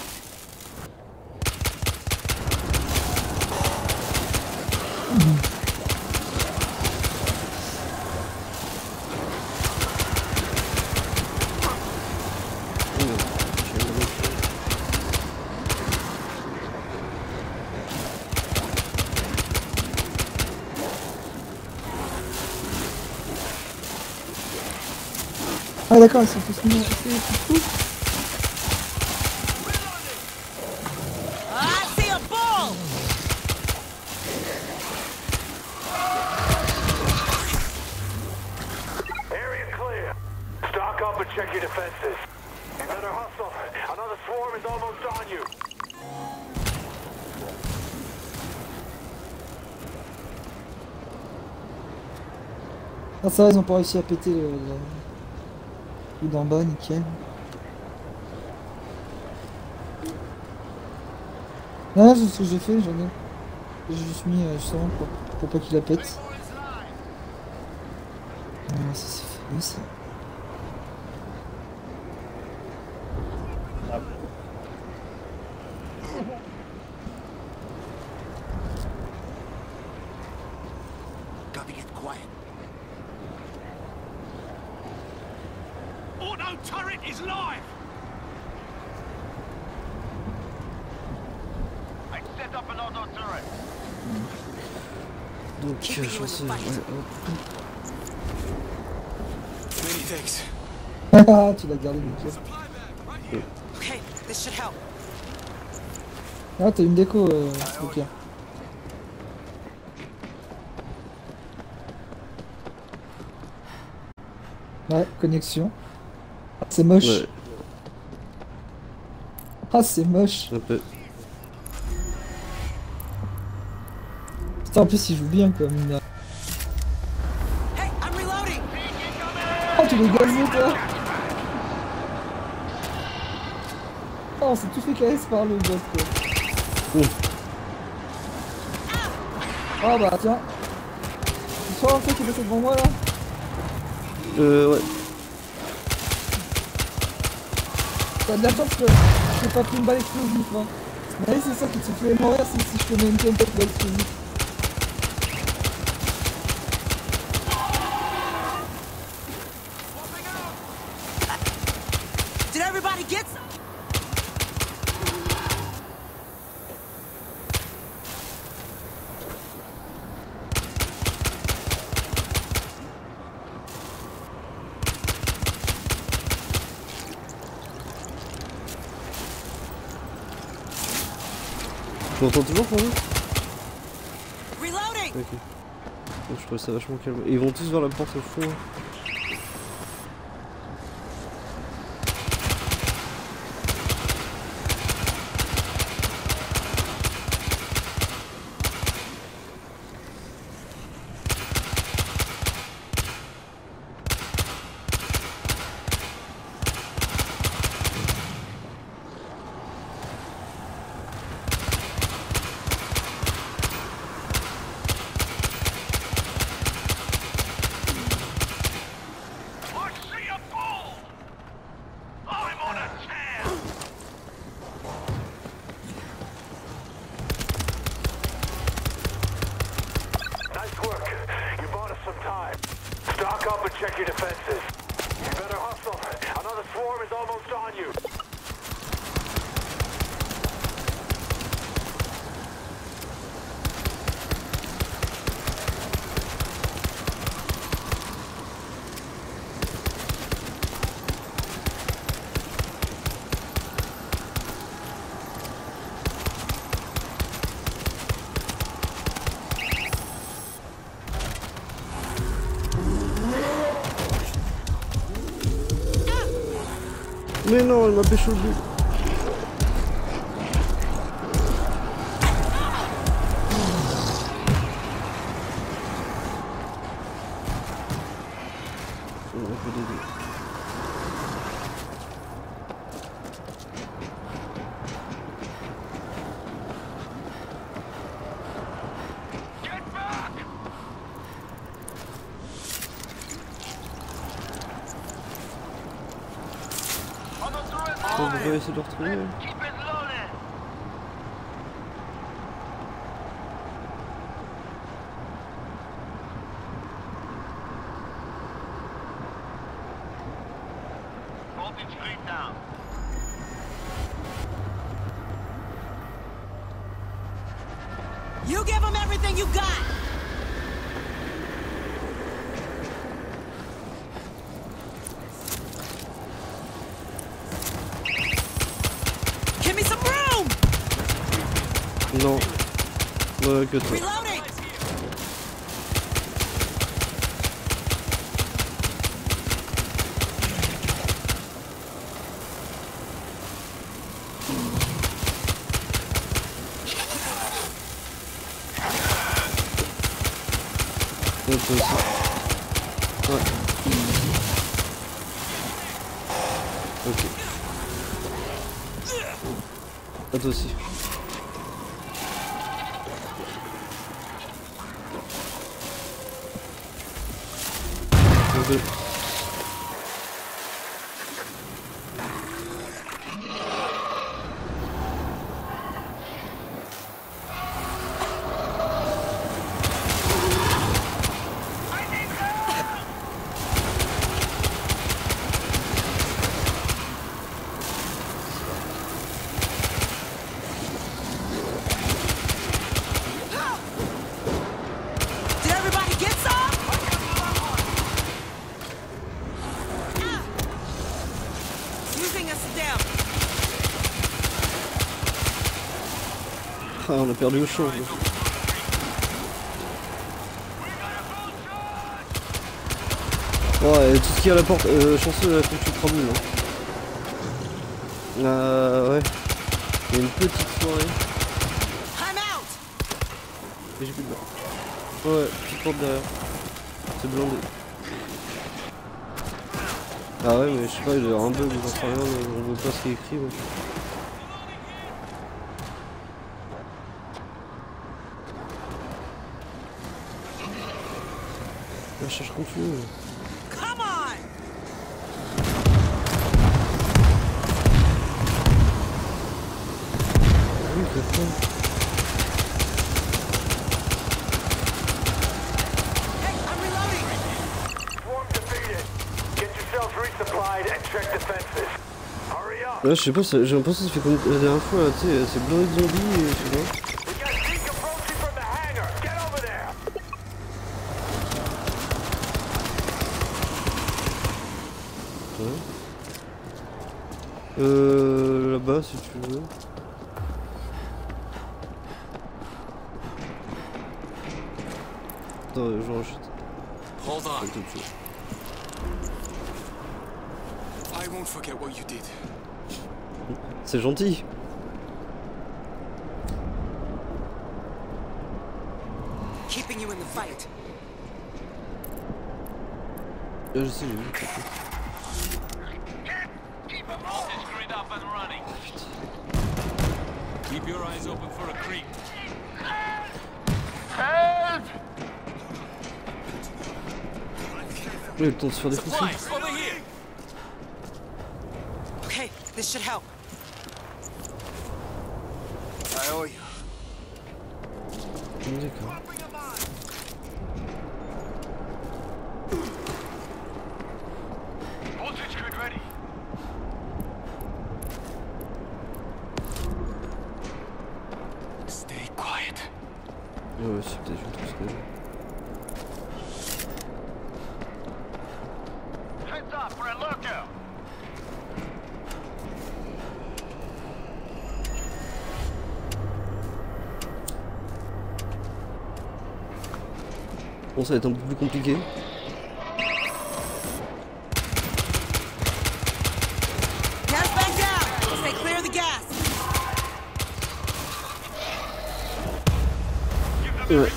Ah d'accord, ils sont tous mis. C'est fou. I see a ball. Area clear. Stock up and check your defenses. Another hustle. Another swarm is almost on you. Ah ça va, ils ont pas réussi à péter le d'en bas, nickel. Ah, c'est ce que j'ai fait, j'en ai. J'ai juste mis justement pour pas qu'il la pète. Ah, ça c'est fait, ça. Gotta get quiet. Auto-turret is live! I set up an auto-turret. Donc je pense you in the fight. Many thanks. Ah, tu l'as gardé, nickel. Okay, This should help. Ah, t'as une déco, ok. Ouais, connexion. Ah, c'est moche. Ouais, Ah, c'est moche. un peu. Putain, en plus, il joue bien, quoi, mine de rien. Hey, I'm reloading. Oh, tu les gazés, toi. Oh, on s'est tout fait KS par le boss, quoi. Oh, bah, tiens. Tu vois un truc qui est passé devant moi, là? Ouais. T'as de la chance que j'ai pas pris une balle explosive, hein. Mais c'est ça qui te fait mourir si je te mets une tempête balle explosive. Did everybody get some? Tu m'entends toujours pour nous? Reloading. Ok. Donc, je trouve ça vachement calme. Et ils vont tous vers la porte au fond. Hein. Nice work. You bought us some time. Stock up and check your defenses. You better hustle. Another swarm is almost on you. Mais non, elle m'a pécho le but. On aurait pu l'aider. On va essayer de le retrouver. You give them everything you got. Give me some room. Non. Que toi. Reloading. Ouais, toi aussi. Ouais. Ok. À toi aussi. Ok. Did everybody get some? on a perdu le champ. Là. Ouais, tout ce qui est à la porte, chanceux, là, faut que tu te ramènes, hein. Ouais. Il y a une petite soirée. Et j'ai plus de barre. Ouais, petite porte derrière. C'est blindé. Ah ouais, mais je sais pas, il doit y avoir un bug, j'en sais rien, on voit pas ce qui est écrit. Ouais. La cherche continue. Come on! Oui, c'est ça. Hey, I'm reloading! Swarm defeated. Get yourselves resupplied and check defenses. Hurry up. Ouais, je sais pas, j'ai l'impression que ça fait comme la dernière fois, là, tu sais, c'est blindé de zombies et je sais pas. We got Zeke approaching from the hangar. Get over there. Là-bas si tu veux. Attends, je rachète. Hold on. Tout de suite. I won't forget what you did. C'est gentil. Keeping you in the fight. Là, je sais, j'ai vu. Keep your eyes open for a creep. Il a le temps de se faire défoncer. Supplies, over here. Okay, this should help. I owe you. D'accord. Voltage grid ready. Stay quiet. Ouais, c'est peut-être une trousse quand même. Heads up for a lookout. Bon, ça va être un peu plus compliqué. Gas bag down! Stay clear of the gas! Ouais.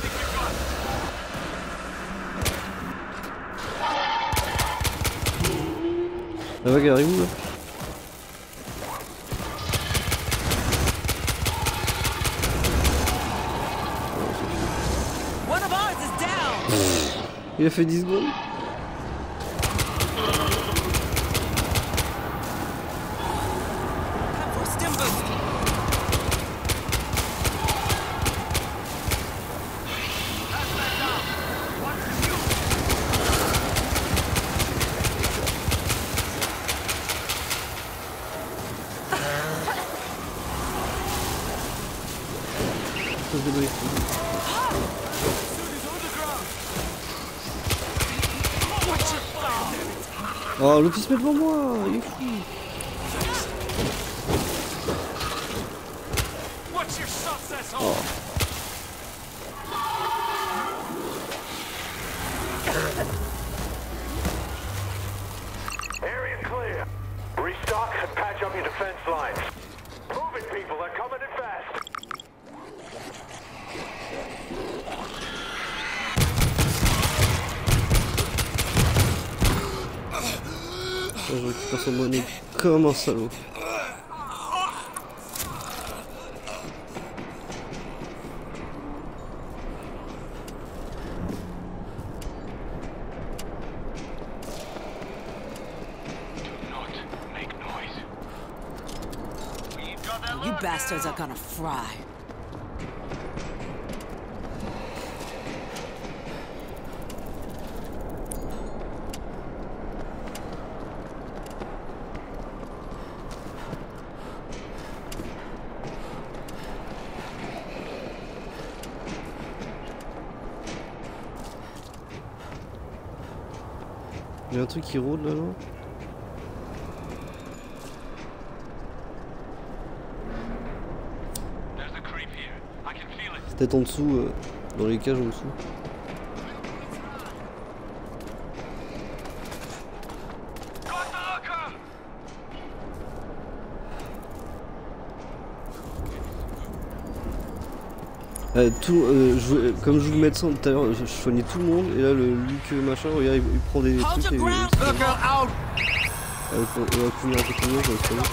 La vague arrive où là? One of ours is down! Il a fait 10 secondes. Time for a stim boost! Ça se débrouille. Oh, l'autre il se met devant moi, il est fou. What's your success on? Oh. Area clear. Restock and patch up your defense lines. Move it, people. They're coming in fast. Je récupère son monnaie comme un salaud. You bastards are gonna fry. Il y a un truc qui rôde là, non? There's a creep here. I Peut-être en dessous, dans les cages en dessous. Comme je vous le médecin tout à l'heure, je soignais tout le monde et là le Luc machin, regarde, il prend des trucs et il va finir un peu tout le monde, ça va se faire.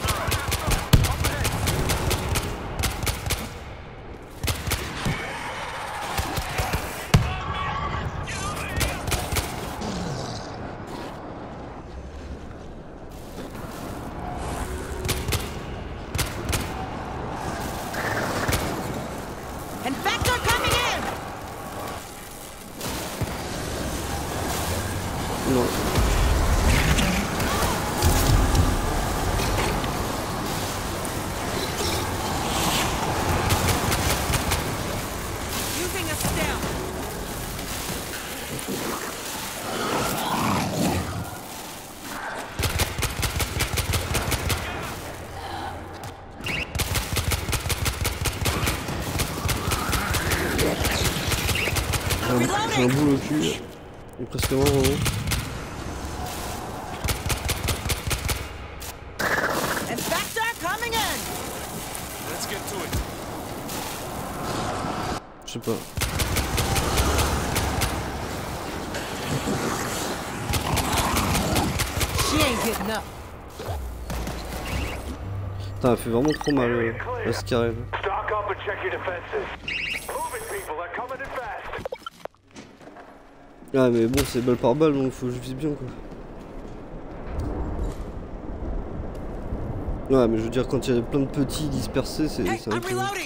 Infector coming in! Non. Using a stem. J'ai un boule au cul. Et presque mort vraiment. Infector coming in! Let's get to it. Je sais pas. She ain't getting up. Putain, elle fait vraiment trop mal là, ce qui arrive. Stock up and check your defenses. Move it, people. They're coming in fast. Ah mais bon, c'est balle par balle donc faut que je vise bien quoi. Ouais mais je veux dire quand il y a plein de petits dispersés c'est Hey, un I'm peu... reloading!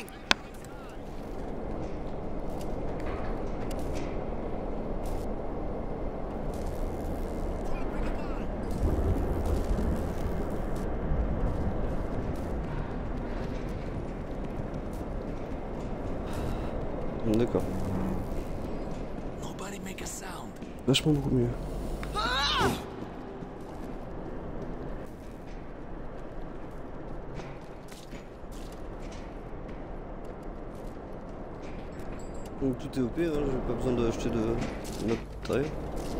D'accord. Nobody make a sound. Vachement beaucoup mieux. Donc tout est OP, hein, j'ai pas besoin d'acheter de matériel.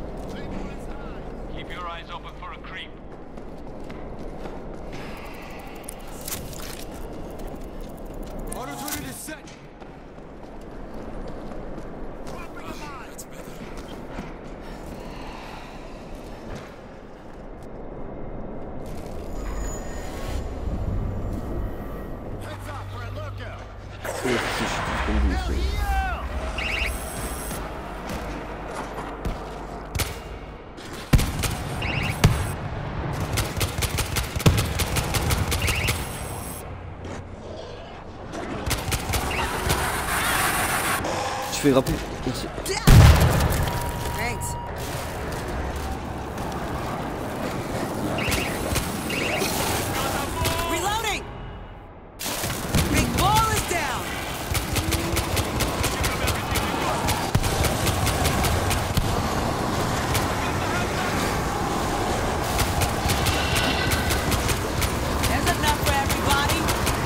Keep your eyes open for a creep. Orders ready to set. That's better. Heads up for a lookout. C'est la fiche, comme vous le savez. Je fais grapper. Merci. Thanks. Reloading! Big ball is down! There's enough for everybody.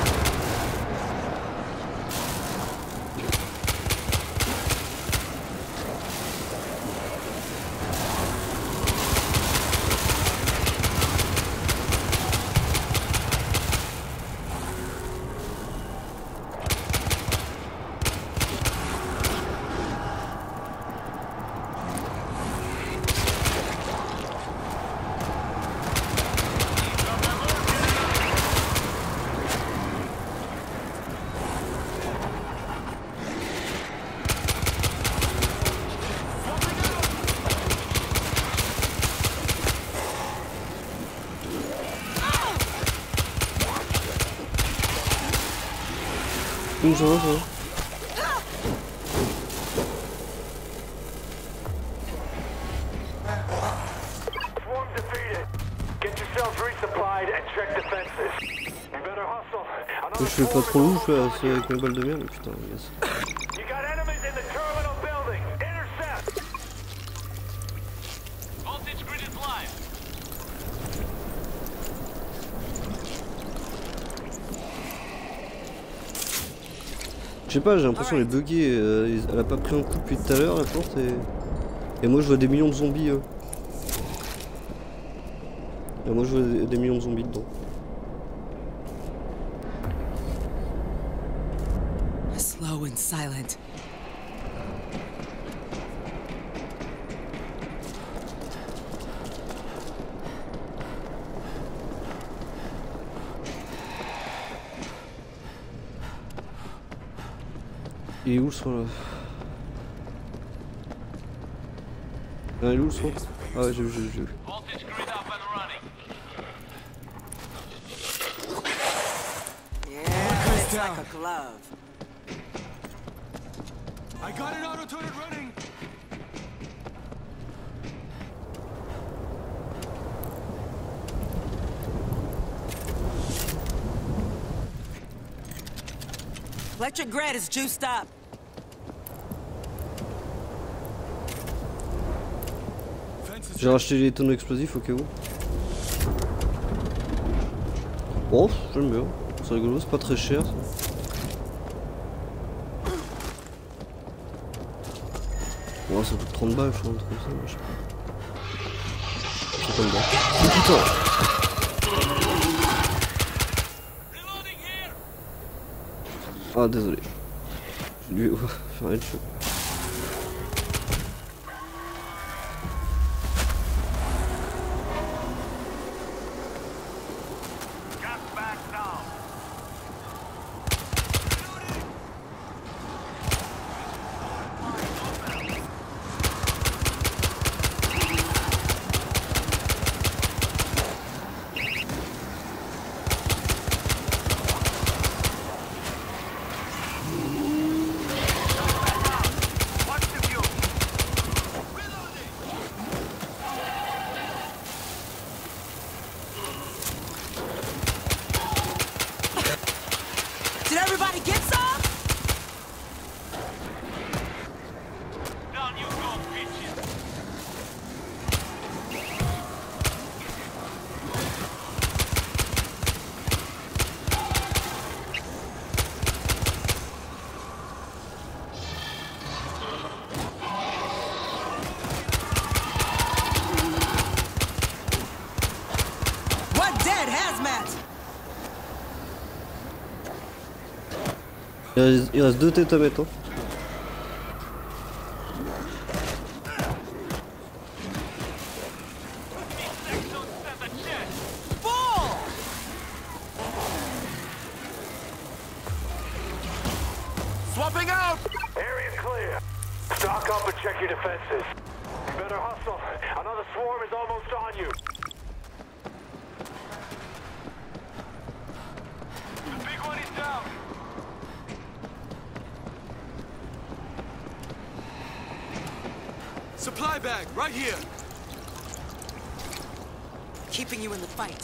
Donc ça va, ça va. Swarm defeated. Get yourselves resupplied and check defenses. You better hustle. Je fais pas trop louche là, c'est avec mes balles de merde, putain, yes. You got enemies in the terminal building. Intercept. Voltage grid is live. Je sais pas, j'ai l'impression qu'elle est buggée. Elle a pas pris un coup depuis tout à l'heure la porte et moi je vois des millions de zombies. Et moi je vois des millions de zombies dedans. Slow and silent. Il est où le soin là? Ah, il est où le soin? Ah ouais, j'ai vu. Voltage grid up and running. Yeah, it's like a glove. I got an auto turret running. Electric grid is juiced up. J'ai racheté les tonneaux explosifs au cas où. Oh, j'aime bien. C'est rigolo, c'est pas très cher. Ça. Ouais, ça coûte 30 balles, je crois, un truc comme ça, je sais pas. C'est pas le bas. Putain! Ah, désolé. J'ai dû faire un headshot. Did everybody get some? Down you go, bitches. What dead hazmat? Il reste 2 têtes à mettre. Hein. Full! Swapping out. Area clear. Stock up and check your defenses. You better hustle. Another swarm is almost on you. The big one is down. Supply bag right here. Keeping you in the fight.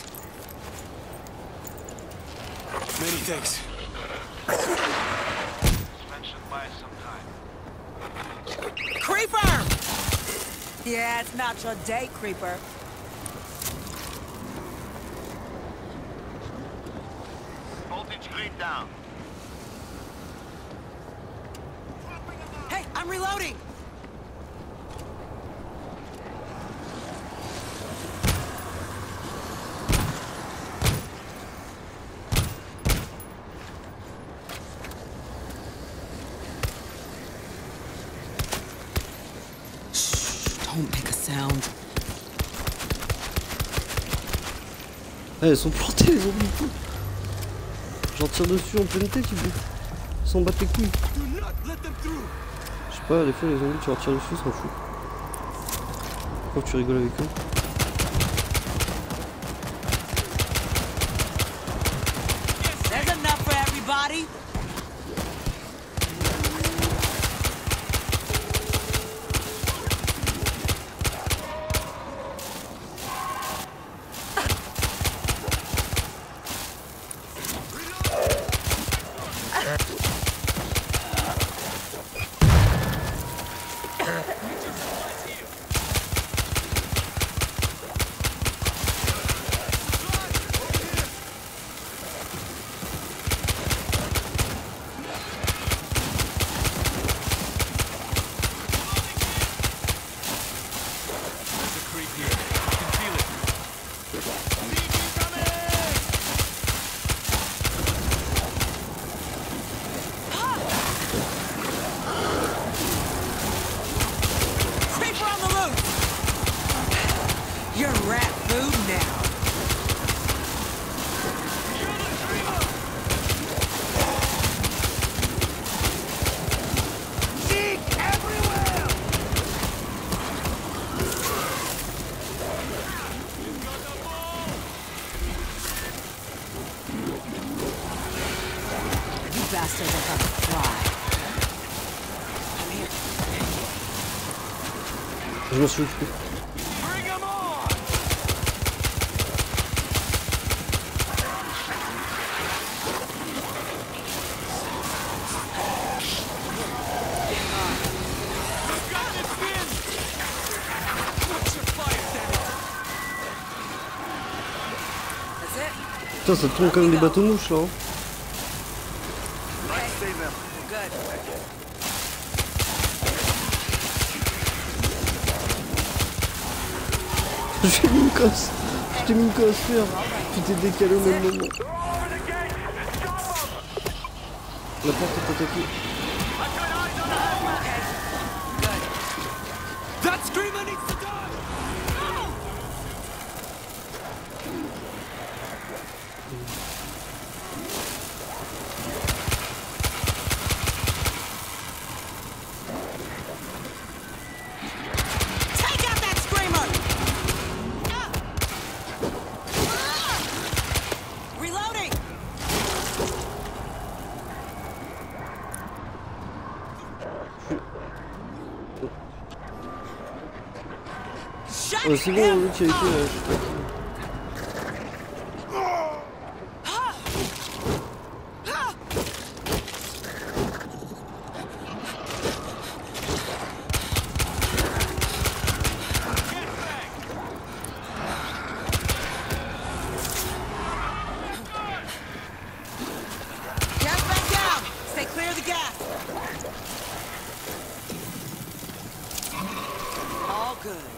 Many thanks. Creeper! Yeah, it's not your day, Creeper. Voltage grid down. Hey, I'm reloading! Don't make a sound. Eh, elles sont plantées les zombies. J'en tire dessus en pleine tête, ils s'en battent les couilles. Do not let them through. Je sais pas, des fois les zombies tu leur tires dessus, s'en fout. Pourquoi tu rigoles avec eux? There's enough for everybody. rat food now. Zeke everywhere! You bastards are gonna fly. I'm here. Je m'en suis occupé. Bring him on! You've got this spin! Watch your fire, damn it! That's it? Putain, ça tourne comme des bateaux mouches là. Hein. Okay. We're good. J'ai mis une cosse. Je t'ai mis une cosse, frère. Tu t'es décalé au même moment. La porte est attaquée. That screamer needs to die! Take out that screamer! Reloading! Shut C'est bon, him l'autre il a été là. Je suis tranquille. Gas back down! Stay clear of the gas! All good.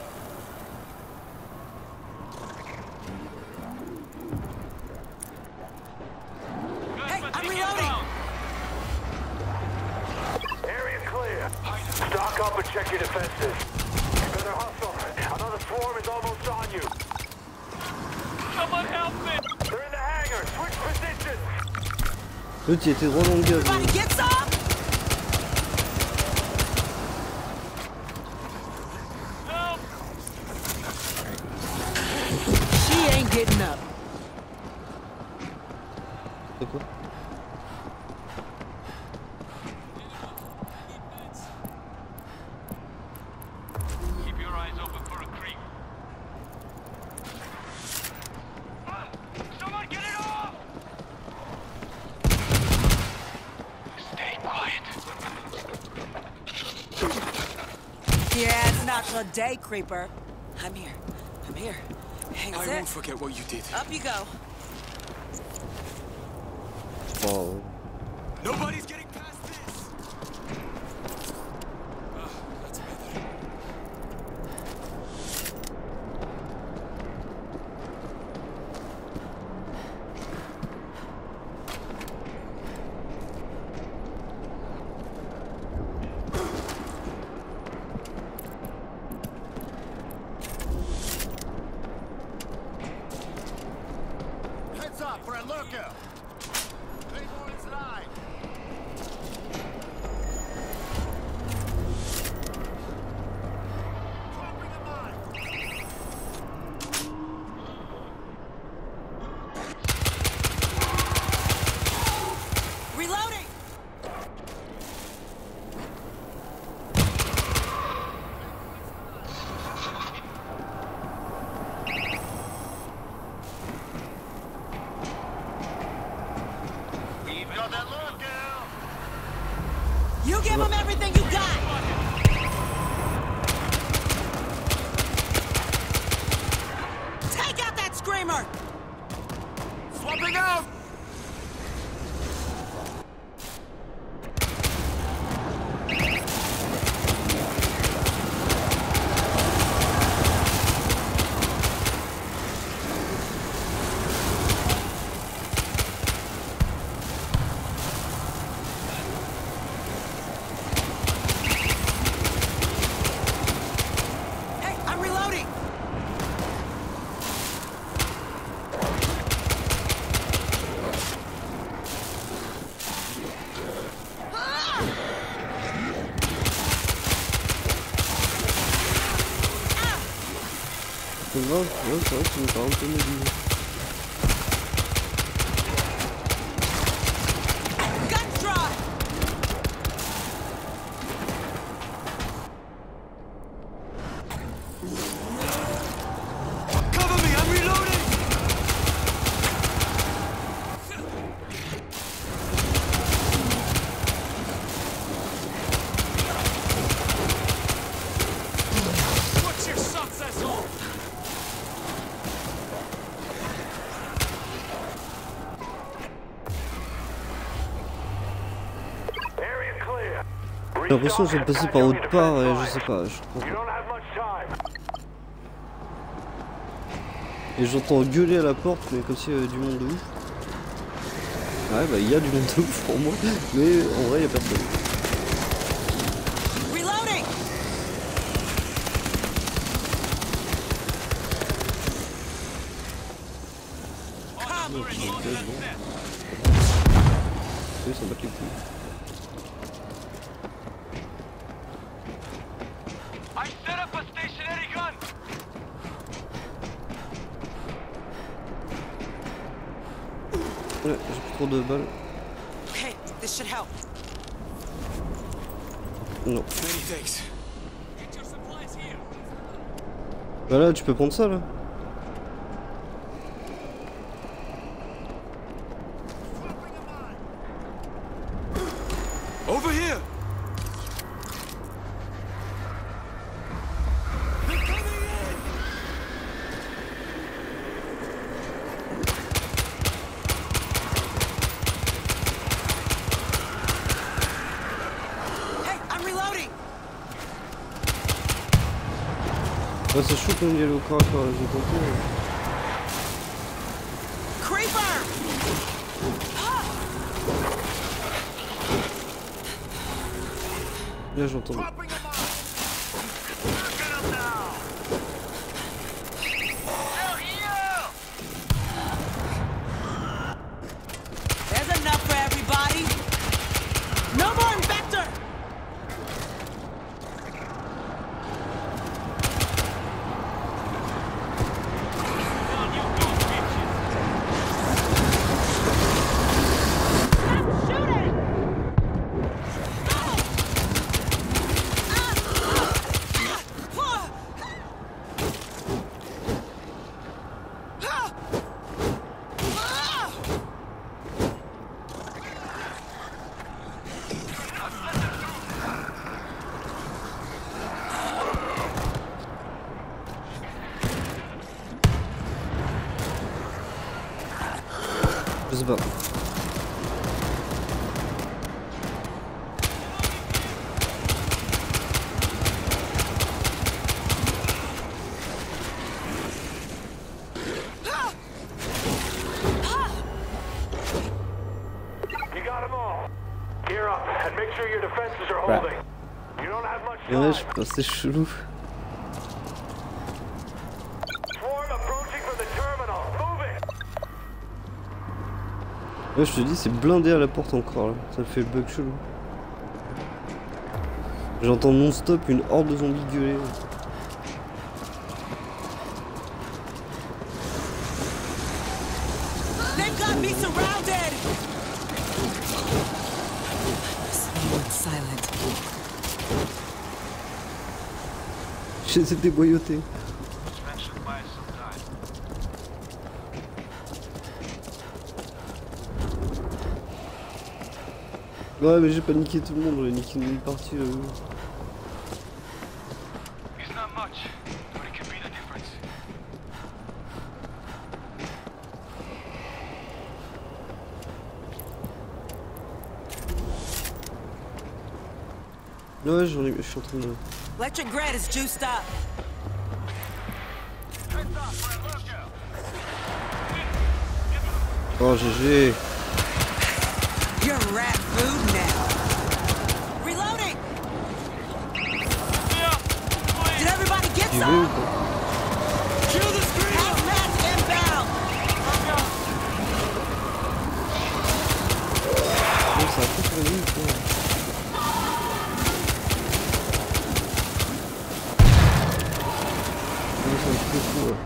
Hey, I'm reloading! Area clear. Stock up and check your defenses. You better hustle. Another swarm is almost on you. Someone help me! They're in the hangar. Switch positions. L'autre il était trop dans le gaz. Everybody get some? Help! She ain't getting up. C'est quoi? Keep your eyes open for a creep. Someone get it off! Stay quiet. Yeah, it's not your day, creeper. I'm here. I'm here. Hey, I that's won't it. forget what you did. Up you go. Oh. Nobody's getting past this! That's better. Heads up for a lurker. Claymore inside. Dropping a mine. Reloading! We've got that lurker. You give them everything you got! Take out that screamer! Swapping out. Hey, I'm reloading! C'est grave, ouais, c'est vrai que tu me parles un peu mobile. Gun drive! Cover me, I'm reloading! Watch your shots, asshole! Area clear. J'ai l'impression que je vais passer par autre part et je sais pas, je You comprends don't have much time. pas. Et j'entends gueuler à la porte, mais comme s'il y avait du monde de ouf. Ouais, bah il y a du monde de ouf pour moi, mais en vrai il y a personne. Reloading! Donc, bon. Oui, ça bat les couilles. I set up a stationary gun! Ouais, j'ai plus trop de balles. Okay, this should help. Non. Many thanks. Get your supplies here. Bah là, tu peux prendre ça là. Over here! They're coming in! Hey, I'm reloading! Ouais, c'est chaud quand il y a le corps à corps, j'ai compris. Creeper! Là, j'entends. Dropping them off. Look at them now. Hell yeah! There's enough for everybody! No more infector! Down you go, bitches! Stop shooting! Je sais pas. You got them all. Gear up and make sure your defenses are Right. holding. You don't have much Ouais, time. je sais pas, c'est chelou. Swarm approaching from the terminal. Moving. Ouais, je te dis, c'est blindé à la porte encore là. Ça fait le bug chelou. J'entends non-stop une horde de zombies gueuler. They've got me surrounded! Someone silent. Je les ai déboyautés. Ouais, mais j'ai pas niqué tout le monde, j'ai niqué une partie là. It's not much, but it could be the difference. Ouais, j'en ai, je suis en train de. Electric grid is juiced up. Oh, GG. You're rat food now. Reloading! Did everybody get J'y vais ou some? pas? Kill the screamer! Hazmat inbound! Non, ça a tout tourné ou quoi? c'est un petit peu fou là.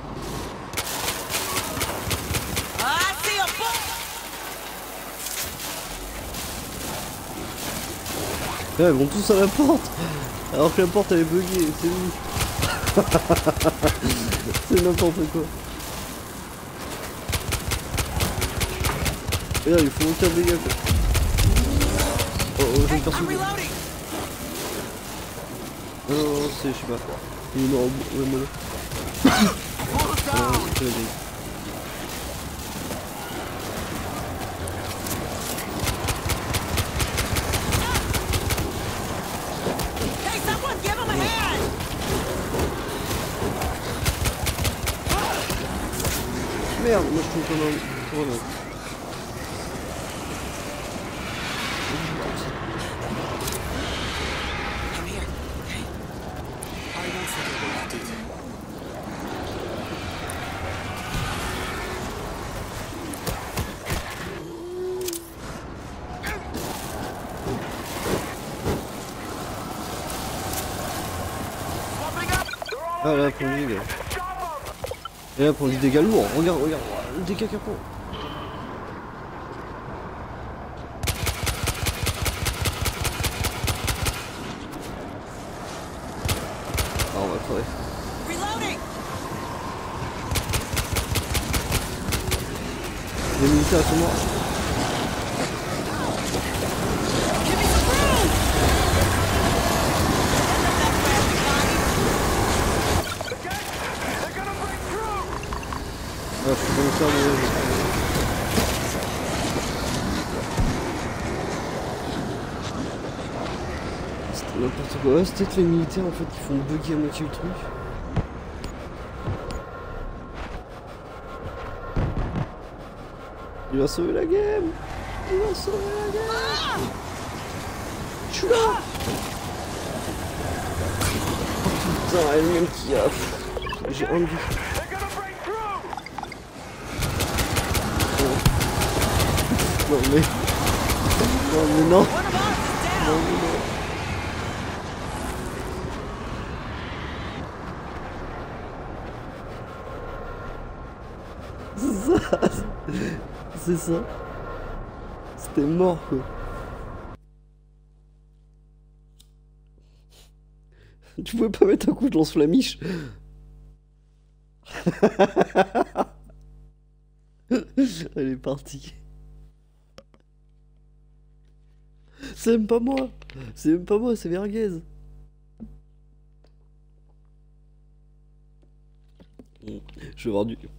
I see a bull! Là, ils vont tous à la porte. Alors que la porte elle est buggée, c'est où? C'est n'importe quoi. Et là, il faut aucun dégât quoi. Oh, j'ai Hey, une personne. I'm reloading! Non, c'est, je sais pas. Il est énorme, ouais, mollo. Non, c'est la grille. Hey, someone give him a hand! Merde, moi je trouve comme un... Vraiment. I'm here. Okay. I won't forget what you did. Ah là, pour lui, gars. Et là, pour du dégâts lourd. Regarde, regarde, le dégât qu'il prend. Ah, on va crever. Reloading! Les militaires sont morts. Give me some room! Ah, je suis comme ça, mais... C'était n'importe quoi. Ouais, c'est peut-être les militaires en fait qui font bugger à moitié le truc. Il va sauver la game! Il va sauver la game! Je suis là! Oh putain, elle même qui a... J'ai un de vie. Non mais... Non mais non! One of ours is Non down! mais non! C'est ça! C'est ça! C'était mort quoi! Tu pouvais pas mettre un coup de lance-flamiche? Elle est partie. C'est même pas moi. C'est même pas moi, c'est Merguez. Je vais voir du...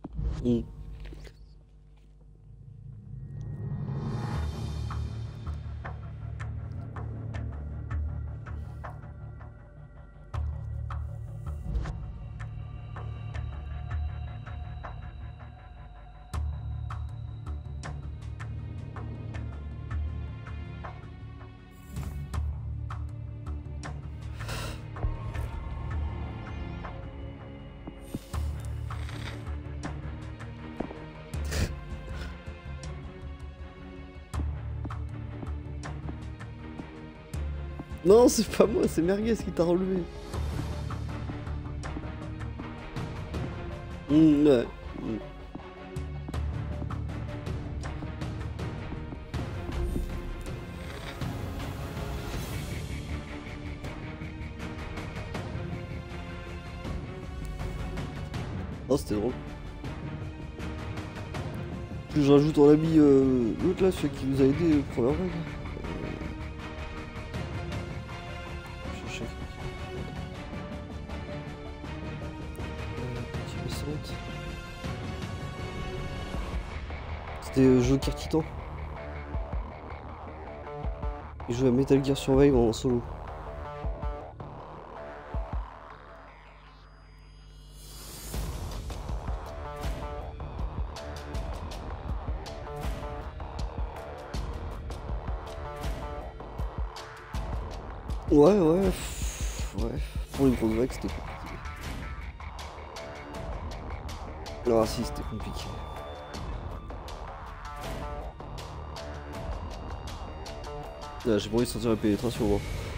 Non, c'est pas moi, c'est Merguez qui t'a relevé. Ouais. Oh, c'était drôle. Plus je rajoute en ami l'autre là, celui qui nous a aidé première vague. C'était Joker Titan. Il jouait à Metal Gear Survive en solo. Ouais. Pour les grosses vagues, c'était compliqué. Ah si, c'était compliqué. Là, j'ai pas envie de sentir la pénétration. Hein.